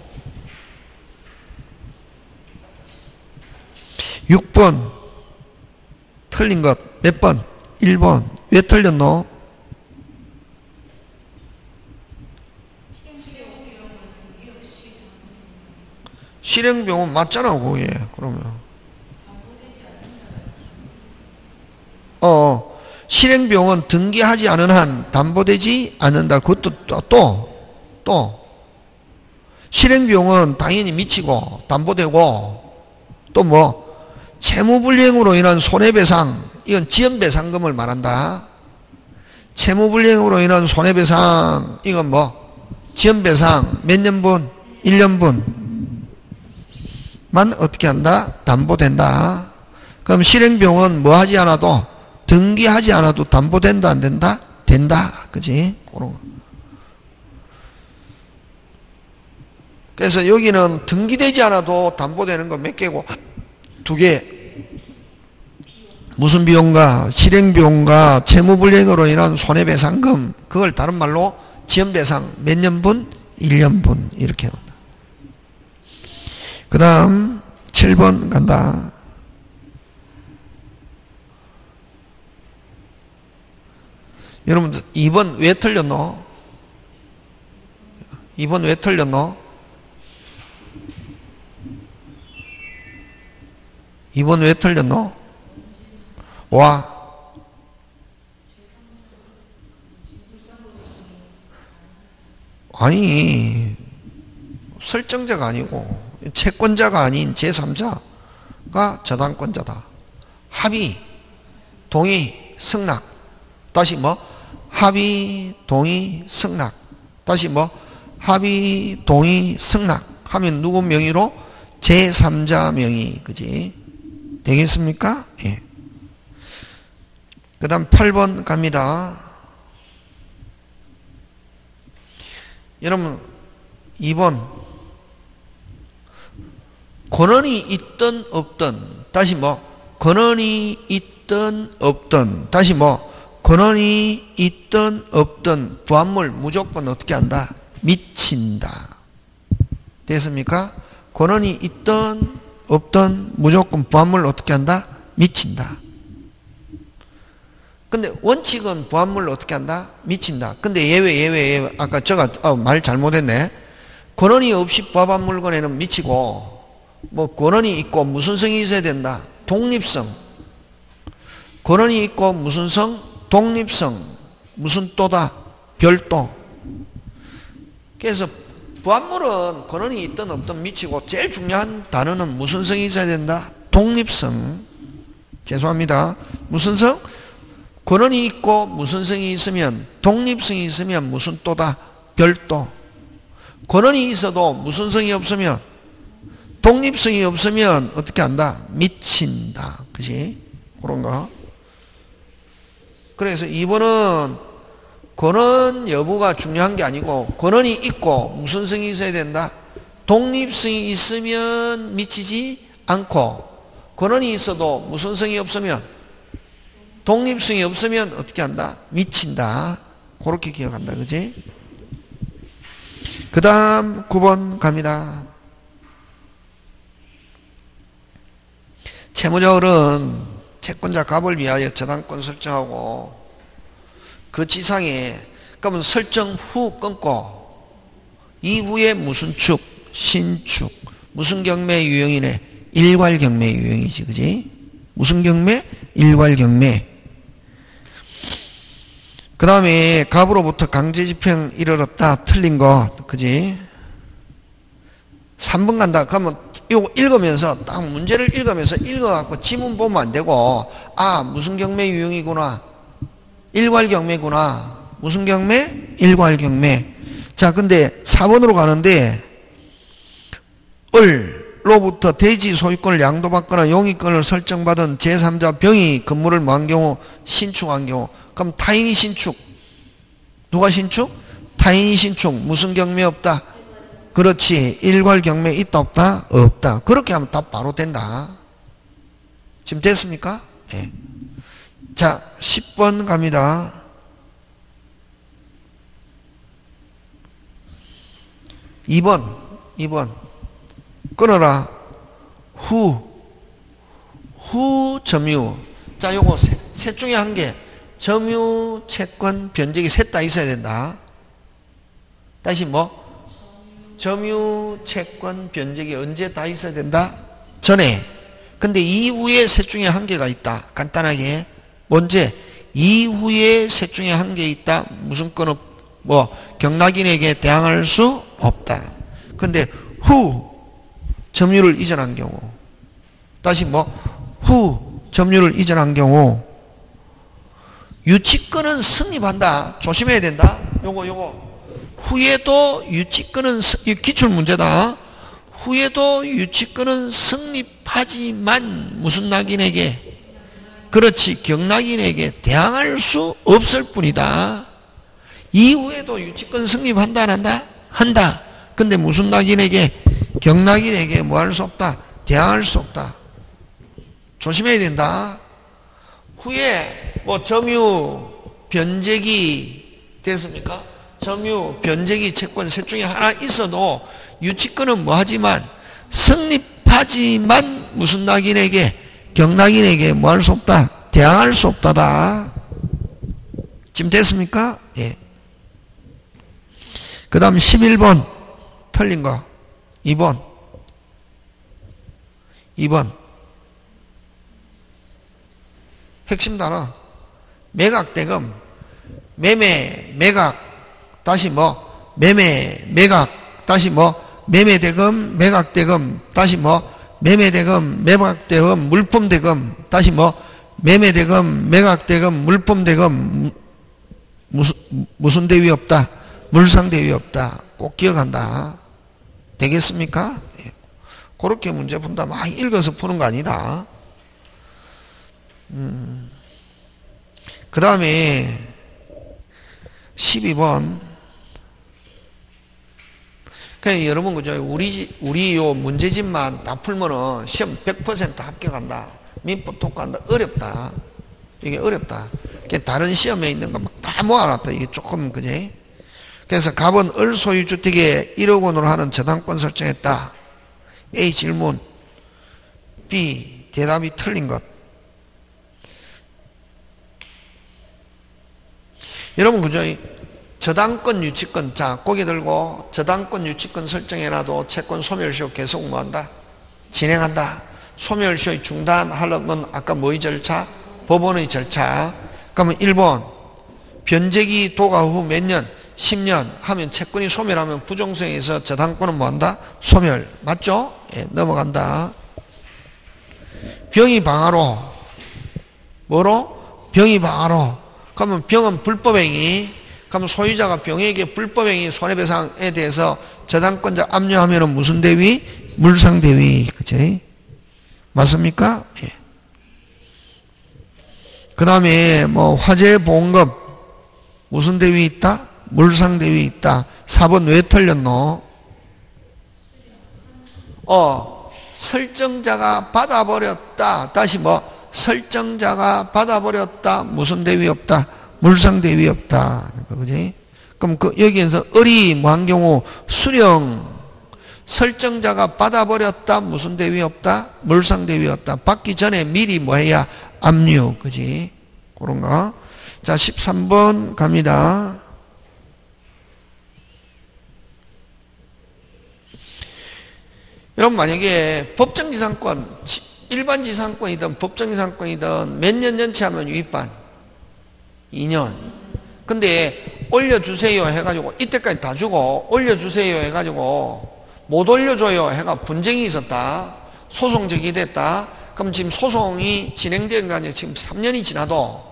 육 번 틀린 것 몇 번? 일 번. 왜 틀렸노? 실행병은 맞잖아. 그게 그러면 어 실행병은 등기하지 않은 한 담보되지 않는다. 그것도 또 또 또 실행병은 당연히 미치고 담보되고, 또 뭐 채무불이행으로 인한 손해배상, 이건 지연배상금을 말한다. 채무불이행으로 인한 손해배상, 이건 뭐 지연배상 몇 년분? 일 년분 만 어떻게 한다? 담보된다. 그럼 실행병은 뭐 하지 않아도, 등기하지 않아도 담보된다 안 된다? 된다. 그지? 그런 거. 그래서 여기는 등기되지 않아도 담보되는 거 몇 개고? 두 개. 무슨 비용과 실행비용과 채무불이행으로 인한 손해배상금, 그걸 다른 말로 지연배상 몇 년분? 일 년분 이렇게 한다. 그 다음 칠 번 간다. 여러분 이 번 왜 틀렸노? 이 번 왜 틀렸노? 이 번 왜 틀렸노? 와. 아니, 설정자가 아니고 채권자가 아닌 제삼자가 저당권자다. 합의, 동의, 승낙. 다시 뭐? 합의, 동의, 승낙. 다시 뭐? 합의, 동의, 승낙 하면 누구 명의로? 제삼자 명의. 그지? 되겠습니까? 예. 그 다음 팔 번 갑니다. 여러분 이 번 권한이 있든 없든, 다시 뭐 권한이 있든 없든, 다시 뭐 권한이 있든 없든 부합물 무조건 어떻게 한다? 미친다. 됐습니까? 권한이 있든 없든 무조건 부합물 어떻게 한다? 미친다. 근데 원칙은 부합물 어떻게 한다? 미친다. 근데 예외 예외 예외. 아까 제가 어, 말 잘못했네. 권한이 없이 부합한 물건에는 미치고, 뭐 권한이 있고 무슨 성이 있어야 된다? 독립성. 권한이 있고 무슨 성? 독립성. 무슨 또다? 별도. 그래서 부합물은 권한이 있든 없든 미치고, 제일 중요한 단어는 무슨 성이 있어야 된다? 독립성. 죄송합니다. 무슨 성? 권한이 있고 무슨 성이 있으면, 독립성이 있으면 무슨 또다? 별도. 권한이 있어도 무슨 성이 없으면, 독립성이 없으면 어떻게 한다? 미친다. 그지? 그런 거. 그래서 이 번은 권한 여부가 중요한 게 아니고, 권한이 있고 무슨 성이 있어야 된다? 독립성이 있으면 미치지 않고, 권한이 있어도 무슨 성이 없으면, 독립성이 없으면 어떻게 한다? 미친다. 그렇게 기억한다. 그지? 그 다음 구 번 갑니다. 채무자 어른 채권자 갑을 위하여 저당권 설정하고 그 지상에 그러면 설정 후 끊고 이후에 무슨 축? 신축. 무슨 경매 유형이네? 일괄 경매 유형이지, 그지? 무슨 경매? 일괄 경매. 그 다음에 갑으로부터 강제집행 이르렀다. 틀린 거, 그지? 삼 번 간다. 그러면 이거 읽으면서 딱 문제를 읽으면서 읽어갖고 지문 보면 안 되고, 아, 무슨 경매 유형이구나. 일괄 경매구나. 무슨 경매? 일괄 경매. 자, 근데 사 번으로 가는데 을로부터 대지 소유권을 양도받거나 용의권을 설정받은 제삼자 병이 건물을 뭐한 경우? 신축한 경우. 그럼 타인이 신축. 누가 신축? 타인이 신축. 무슨 경매 없다? 그렇지. 일괄 경매 있다 없다? 없다. 그렇게 하면 답 바로 된다. 지금 됐습니까? 예. 네. 자, 십 번 갑니다. 이 번, 이 번. 끊어라. 후, 후, 점유. 자, 요거 셋, 셋 중에 한 개. 점유, 채권, 변제기 셋 다 있어야 된다. 다시 뭐? 점유, 채권, 변제기 언제 다 있어야 된다? 전에. 근데 이후에 셋 중에 한 개가 있다. 간단하게. 언제? 이후에 셋 중에 한 개 있다. 무슨 건 없, 뭐, 경락인에게 대항할 수 없다. 근데 후, 점유를 이전한 경우. 다시 뭐, 후, 점유를 이전한 경우. 유치권은 성립한다. 조심해야 된다. 요거, 요거. 후에도 유치권은, 기출문제다. 후에도 유치권은 성립하지만, 무슨 낙인에게? 그렇지, 경락인에게 대항할 수 없을 뿐이다. 이후에도 유치권 성립한다, 안 한다? 한다. 근데 무슨 낙인에게? 경락인에게 뭐 할 수 없다? 대항할 수 없다. 조심해야 된다. 후에 뭐 점유, 변제기 됐습니까? 점유, 변제기, 채권 셋 중에 하나 있어도 유치권은 뭐 하지만 성립하지만 무슨 낙인에게? 경락인에게 뭐 할 수 없다? 대항할 수 없다다. 지금 됐습니까? 예. 그 다음 십일 번 틀린 거. 이 번. 이 번. 핵심 단어. 매각대금. 매매, 매각. 다시 뭐? 매매, 매각. 다시 뭐? 매매대금, 매각대금. 다시 뭐? 매매대금, 매각대금, 물품대금. 다시 뭐? 매매대금, 매각대금, 물품대금. 무슨, 무슨 대위 없다? 물상대위 없다. 꼭 기억한다. 되겠습니까? 예. 그렇게 문제 푼다. 막 읽어서 푸는 거 아니다. 음. 그 다음에 십이 번. 그냥 여러분, 그죠? 우리, 우리 요 문제집만 다 풀면은 시험 백 퍼센트 합격한다. 민법 통과한다. 어렵다. 이게 어렵다. 다른 시험에 있는 거 막 다 모아놨다. 이게 조금, 그지? 그래서 갑은 을 소유주택에 일억 원으로 하는 저당권 설정했다. A 질문. B 대답이 틀린 것. 여러분, 그죠? 저당권 유치권. 자, 고개 들고 저당권 유치권 설정해놔도 채권 소멸시효 계속 뭐한다? 진행한다. 소멸시효 중단하려면 아까 뭐의 절차? 법원의 절차. 그러면 일 번 변제기 도가 후 몇 년? 십 년 하면 채권이 소멸하면 부정성에서 저당권은 뭐한다? 소멸. 맞죠? 예, 넘어간다. 병이 방화로. 뭐로? 병이 방화로. 그러면 병은 불법행위. 그러면 소유자가 병에게 불법행위 손해배상에 대해서 저당권자 압류하면 무슨 대위? 물상대위. 그치? 맞습니까? 예. 그 다음에 뭐 화재보험금 무슨 대위 있다? 물상대위 있다. 사 번 왜 틀렸노? 어, 설정자가 받아버렸다. 다시 뭐 설정자가 받아버렸다. 무슨 대위 없다? 물상대위 없다. 그러니까, 그지? 그럼 그 여기에서 을이 뭐 한 경우 수령 설정자가 받아버렸다. 무슨 대위 없다? 물상 대위 없다. 받기 전에 미리 뭐 해야? 압류. 그지? 그런 거. 자, 십삼 번 갑니다. 여러분, 만약에 법정지상권, 일반지상권이든 법정지상권이든 몇 년 연체하면 유입반? 이 년. 근데 올려주세요 해가지고 이때까지 다 주고 올려주세요 해가지고 못 올려줘요 해가 분쟁이 있었다. 소송 제기됐다. 그럼 지금 소송이 진행된 거 아니에요? 지금 삼 년이 지나도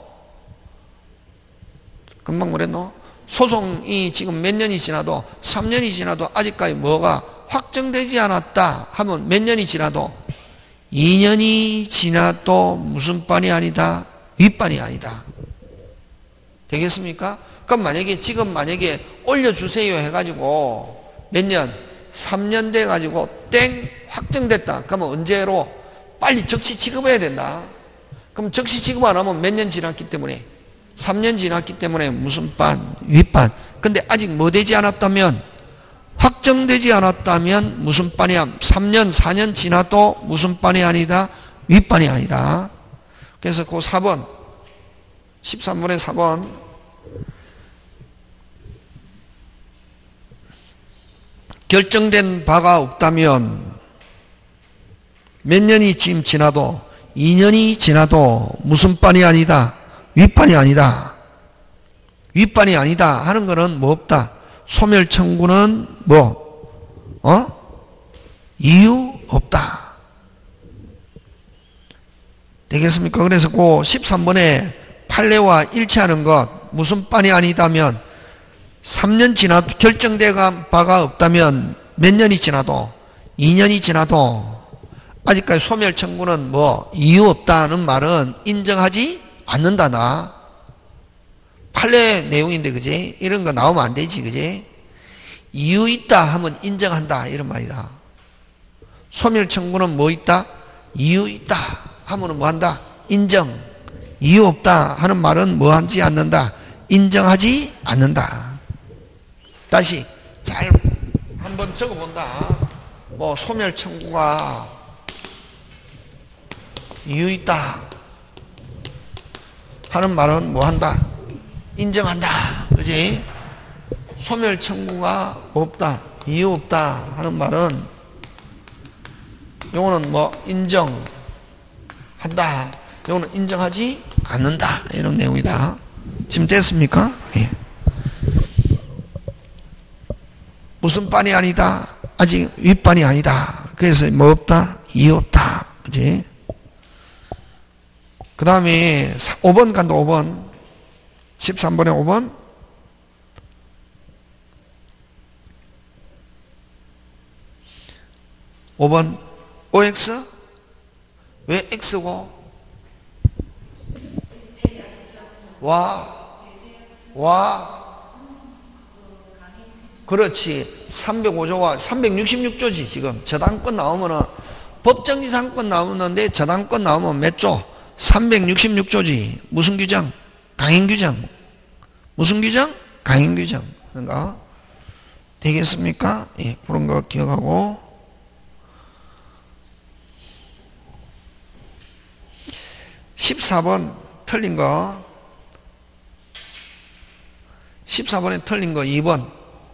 금방 그랬노? 소송이 지금 몇 년이 지나도 삼 년이 지나도 아직까지 뭐가 확정되지 않았다 하면 몇 년이 지나도 이 년이 지나도 무슨 반이 아니다? 윗반이 아니다. 되겠습니까? 그럼 만약에 지금 만약에 올려주세요 해가지고 몇 년? 삼 년 돼가지고 땡 확정됐다. 그러면 언제로? 빨리 적시 지급해야 된다. 그럼 적시 지급 안 하면 몇 년 지났기 때문에? 삼 년 지났기 때문에 무슨 반? 윗반. 근데 아직 뭐 되지 않았다면? 확정되지 않았다면 무슨 반이야? 삼 년, 사 년 지나도 무슨 반이 아니다? 윗반이 아니다. 그래서 그 사 번, 십삼 번의 사 번. 결정된 바가 없다면 몇 년이 지금 지나도 이 년이 지나도 무슨 반이 아니다? 윗반이 아니다. 윗반이 아니다 하는 거는 뭐 없다? 소멸 청구는 뭐? 어? 이유 없다. 되겠습니까? 그래서 그 십삼 번에 판례와 일치하는 것 무슨 반이 아니다면 삼 년 지나도 결정된 바가 없다면 몇 년이 지나도 이 년이 지나도 아직까지 소멸 청구는 뭐 이유 없다는 말은 인정하지 않는다나. 판례 내용인데 그지? 이런 거 나오면 안 되지 그지? 이유 있다 하면 인정한다 이런 말이다. 소멸 청구는 뭐 있다? 이유 있다 하면 뭐 한다? 인정. 이유 없다 하는 말은 뭐 하지 않는다? 인정하지 않는다. 다시 잘 한번 적어본다. 뭐 소멸 청구가 이유 있다 하는 말은 뭐 한다? 인정한다. 그지? 소멸 청구가 없다. 이유 없다 하는 말은 요거는 뭐 인정한다. 요거는 인정하지 않는다. 이런 내용이다. 지금 됐습니까? 예. 무슨 반이 아니다? 아직 윗반이 아니다. 그래서 뭐 없다? 이유 없다. 그지? 그 다음에 오 번 간다. 오 번. 십삼 번에 오 번. 오 번 오엑스? 왜 X고? 와, 와. 그렇지. 삼백오 조와 삼백육십육 조지 지금. 저당권 나오면은 법정지상권 나오는데 저당권 나오면 몇 조? 삼백육십육 조지. 무슨 규정? 강행규정. 무슨 규정? 강행규정. 그런가? 되겠습니까? 예, 그런 거 기억하고. 십사 번 틀린 거. 십사 번에 틀린 거 이 번.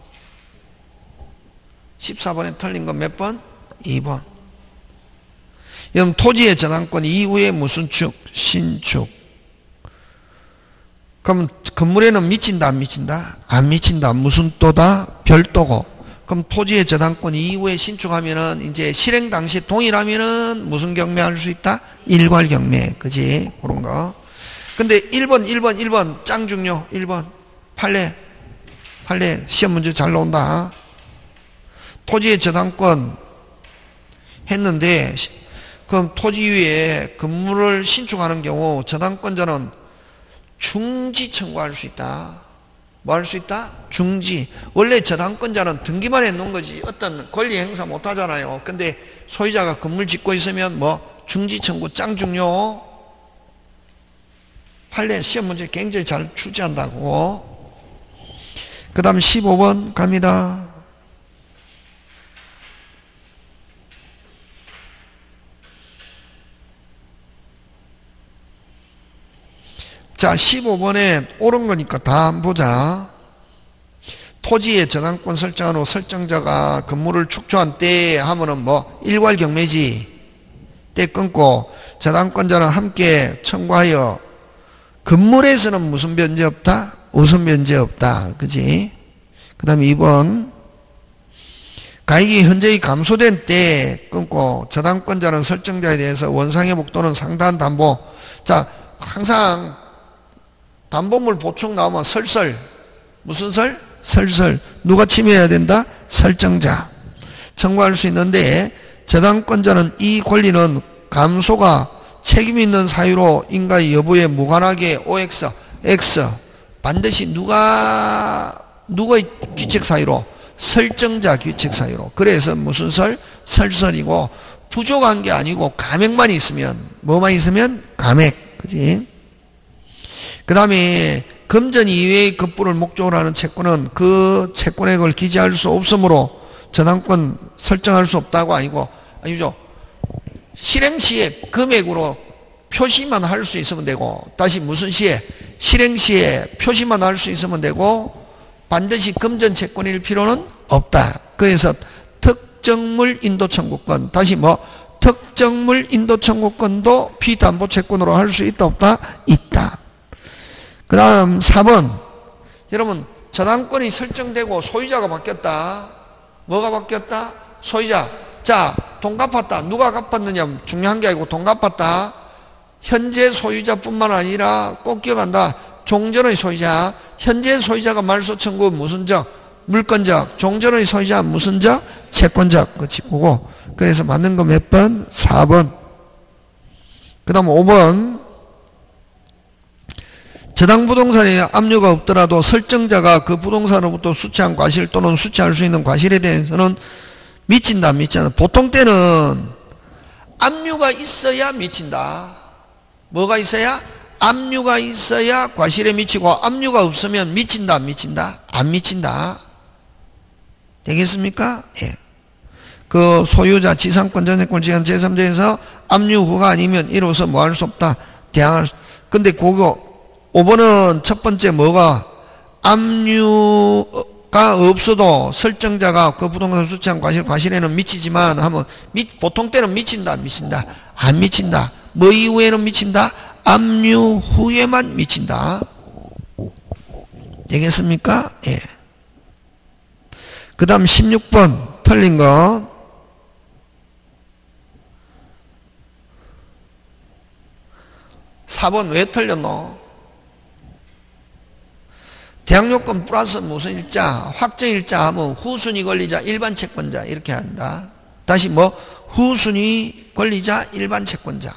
십사 번에 틀린 거 몇 번? 이 번. 여러분, 토지의 저당권 이후에 무슨 축? 신축. 그럼 건물에는 미친다 안 미친다? 안 미친다. 무슨 또다? 별도고. 그럼 토지의 저당권 이후에 신축하면은 이제 실행 당시 동일하면은 무슨 경매할 수 있다? 일괄 경매. 그지? 그런 거. 근데 일 번, 일 번, 일 번 짱 중요. 일 번 판례. 판례 시험 문제 잘 나온다. 토지의 저당권 했는데 그럼 토지 위에 건물을 신축하는 경우 저당권자는 중지 청구할 수 있다. 뭐 할 수 있다? 중지. 원래 저당권자는 등기만 해놓은 거지 어떤 권리 행사 못 하잖아요. 근데 소유자가 건물 짓고 있으면 뭐 중지 청구 짱 중요. 판례 시험 문제 굉장히 잘 출제한다고. 그 다음 십오 번 갑니다. 자, 십오 번에 옳은 거니까 다 한번 보자. 토지의 저당권 설정한 후 설정자가 건물을 축조한 때에 하면은 뭐 일괄 경매지. 때 끊고 저당권자는 함께 청구하여 건물에서는 무슨 변제 없다? 우선 변제 없다. 그지? 그 다음에 이 번 가액이 현저히 감소된 때에 끊고 저당권자는 설정자에 대해서 원상회복 또는 상당 담보. 자, 항상 담보물 보충 나오면 설설. 무슨 설? 설설. 누가 침해해야 된다? 설정자. 청구할 수 있는데 저당권자는 이 권리는 감소가 책임 있는 사유로 인가 여부에 무관하게 오엑스, X 반드시 누가 누구의 규칙 사유로? 설정자 규칙 사유로. 그래서 무슨 설? 설설이고 부족한 게 아니고 감액만 있으면 뭐만 있으면 감액. 그지? 그 다음에 금전 이외의 급부를 목적으로 하는 채권은 그 채권액을 기재할 수 없으므로 저당권 설정할 수 없다고 아니고 아니죠. 실행 시에 금액으로 표시만 할 수 있으면 되고 다시 무슨 시에? 실행 시에 표시만 할 수 있으면 되고 반드시 금전 채권일 필요는 없다. 그래서 특정물 인도 청구권 다시 뭐 특정물 인도 청구권도 피담보 채권으로 할 수 있다 없다? 있다. 그 다음 사 번 여러분 저당권이 설정되고 소유자가 바뀌었다. 뭐가 바뀌었다? 소유자. 자, 돈 갚았다. 누가 갚았느냐 중요한 게 아니고 돈 갚았다. 현재 소유자뿐만 아니라 꼭 기억한다. 종전의 소유자. 현재 소유자가 말소 청구 무슨 적? 물권적. 종전의 소유자 무슨 적? 채권적. 그치 보고. 그래서 맞는 거 몇 번? 사 번. 그 다음 오 번 저당 부동산에 압류가 없더라도 설정자가 그 부동산으로부터 수취한 과실 또는 수취할 수 있는 과실에 대해서는 미친다, 미치지 않아. 보통 때는 압류가 있어야 미친다. 뭐가 있어야? 압류가 있어야 과실에 미치고 압류가 없으면 미친다, 미친다? 안 미친다. 되겠습니까? 예. 그 소유자 지상권 전세권을 지한 제삼자에서 압류 후가 아니면 이로써 뭐 할 수 없다. 대항할 수. 근데 그거 오 번은 첫 번째 뭐가 압류가 없어도 설정자가 그 부동산 수취한 과실, 과실에는 미치지만 하면 미, 보통 때는 미친다, 미친다. 안 미친다. 뭐 이후에는 미친다? 압류 후에만 미친다. 되겠습니까? 예. 그 다음 십육 번 틀린 거. 사 번 왜 틀렸노? 대항요건 플러스 무슨 일자? 확정일자 하면 후순위 권리자 일반 채권자 이렇게 한다. 다시 뭐 후순위 권리자 일반 채권자.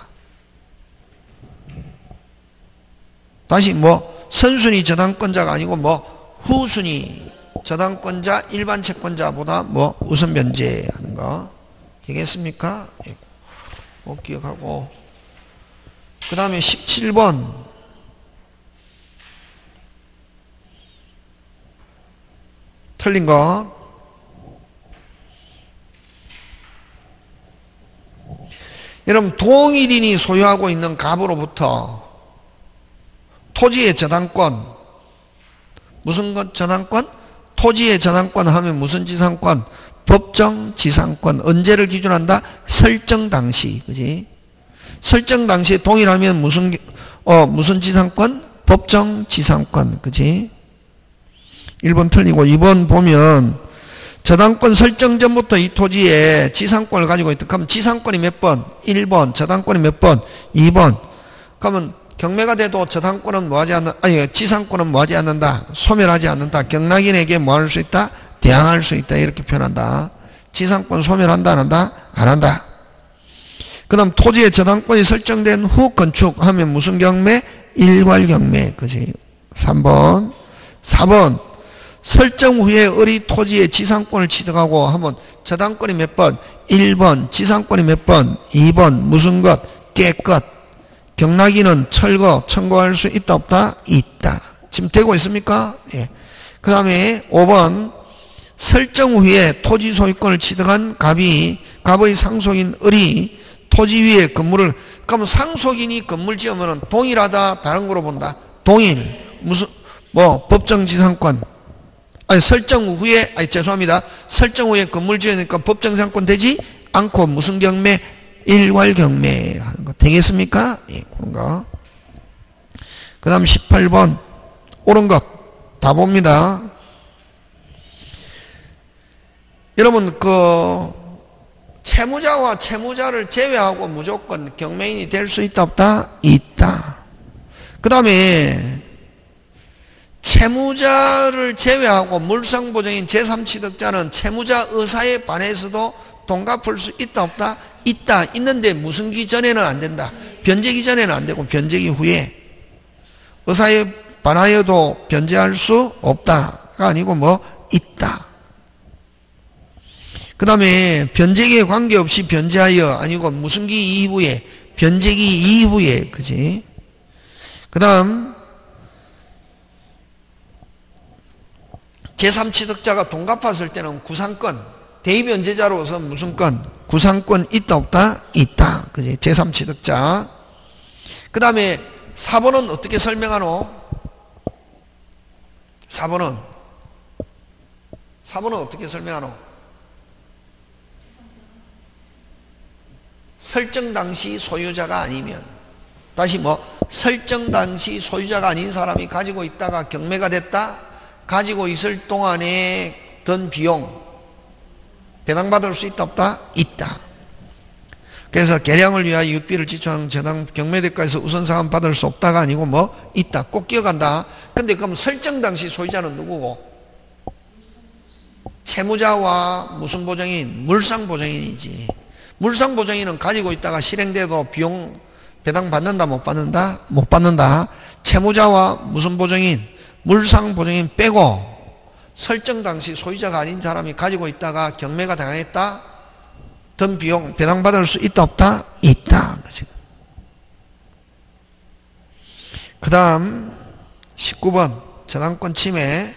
다시 뭐 선순위 저당권자가 아니고 뭐 후순위 저당권자 일반 채권자보다 뭐 우선 변제하는 거. 되겠습니까? 꼭 기억하고. 그 다음에 십칠 번 틀린 거. 여러분 동일인이 소유하고 있는 갑으로부터 토지의 저당권 무슨 것 저당권? 토지의 저당권 하면 무슨 지상권? 법정 지상권. 언제를 기준한다? 설정 당시. 그지? 설정 당시에 동일하면 무슨 어 무슨 지상권? 법정 지상권. 그지? 일 번 틀리고 이 번 보면 저당권 설정 전부터 이 토지에 지상권을 가지고 있다. 그러면 지상권이 몇 번? 일 번. 저당권이 몇 번? 이 번. 그러면 경매가 돼도 저당권은 뭐하지 않는 아니 지상권은 뭐하지 않는다. 소멸하지 않는다. 경락인에게 뭐 할 수 있다? 대항할 수 있다. 이렇게 표현한다. 지상권 소멸한다 안 한다? 안 한다. 그 다음 토지의 저당권이 설정된 후 건축하면 무슨 경매? 일괄 경매. 그지? 삼 번. 사 번. 설정 후에 을이 토지의 지상권을 취득하고 하면 저당권이 몇 번? 일 번. 지상권이 몇 번? 이 번. 무슨 것? 깨끗. 경락인은 철거, 청구할 수 있다 없다? 있다. 지금 되고 있습니까? 예. 그 다음에 오 번. 설정 후에 토지 소유권을 취득한 갑이 갑의 상속인 을이 토지 위에 건물을 그러면 상속인이 건물 지으면 동일하다 다른 거로 본다? 동일 무슨 뭐 법정지상권 아니 설정 후에 아니 죄송합니다 설정 후에 건물 지으니까 법정지상권 되지 않고 무슨 경매 일괄 경매 하는 거 되겠습니까? 예, 그런 거. 그 다음 십팔 번 옳은 것 다 봅니다. 여러분 그 채무자와 채무자를 제외하고 무조건 경매인이 될 수 있다 없다? 있다. 그 다음에 채무자를 제외하고 물상보증인 제삼 취득자는 채무자 의사에 반해서도 돈 갚을 수 있다 없다? 있다. 있는데 무슨기 전에는 안 된다. 변제기 전에는 안 되고 변제기 후에 의사에 반하여도 변제할 수 없다가 아니고 뭐 있다. 그 다음에 변제기에 관계없이 변제하여 아니고 무슨기 이후에 변제기 이후에 그지? 그 다음 제삼 취득자가 돈 갚았을 때는 구상권 대의변제자로서 무슨 건? 구상권 있다 없다? 있다. 그지? 제삼 취득자. 그 다음에 사 번은 어떻게 설명하노? 사 번은 사 번은 어떻게 설명하노? 설정 당시 소유자가 아니면 다시 뭐 설정 당시 소유자가 아닌 사람이 가지고 있다가 경매가 됐다? 가지고 있을 동안에 든 비용 배당받을 수 있다 없다? 있다. 그래서 개량을 위하여 육비를 지출하는 저당 경매대가에서 우선상환 받을 수 없다가 아니고 뭐 있다. 꼭 기억한다. 근데 그럼 설정 당시 소유자는 누구고? 채무자와 무슨 보증인? 물상보증인이지. 물상보증인은 가지고 있다가 실행돼도 비용 배당 받는다 못 받는다? 못 받는다. 채무자와 무슨 보증인? 물상보증인 빼고 설정 당시 소유자가 아닌 사람이 가지고 있다가 경매가 당했다? 든 비용 배당받을 수 있다 없다? 있다. 그 다음 십구 번 저당권 침해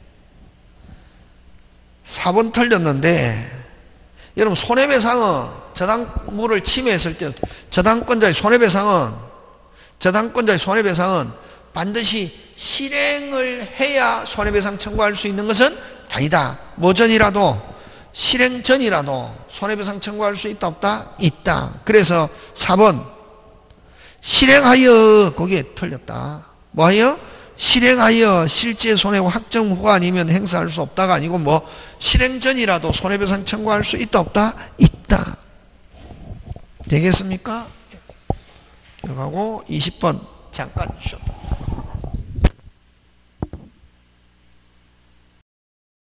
사 번 틀렸는데 여러분 손해배상은 저당물을 침해했을 때 저당권자의 손해배상은 저당권자의 손해배상은 반드시 실행을 해야 손해배상 청구할 수 있는 것은 아니다. 뭐 전이라도 실행 전이라도 손해배상 청구할 수 있다 없다? 있다. 그래서 사 번 실행하여 거기에 틀렸다. 뭐하여? 실행하여 실제 손해와 확정 후가 아니면 행사할 수 없다가 아니고 뭐 실행 전이라도 손해배상 청구할 수 있다 없다? 있다. 되겠습니까? 이거 하고 이십 번 잠깐 쉬었다.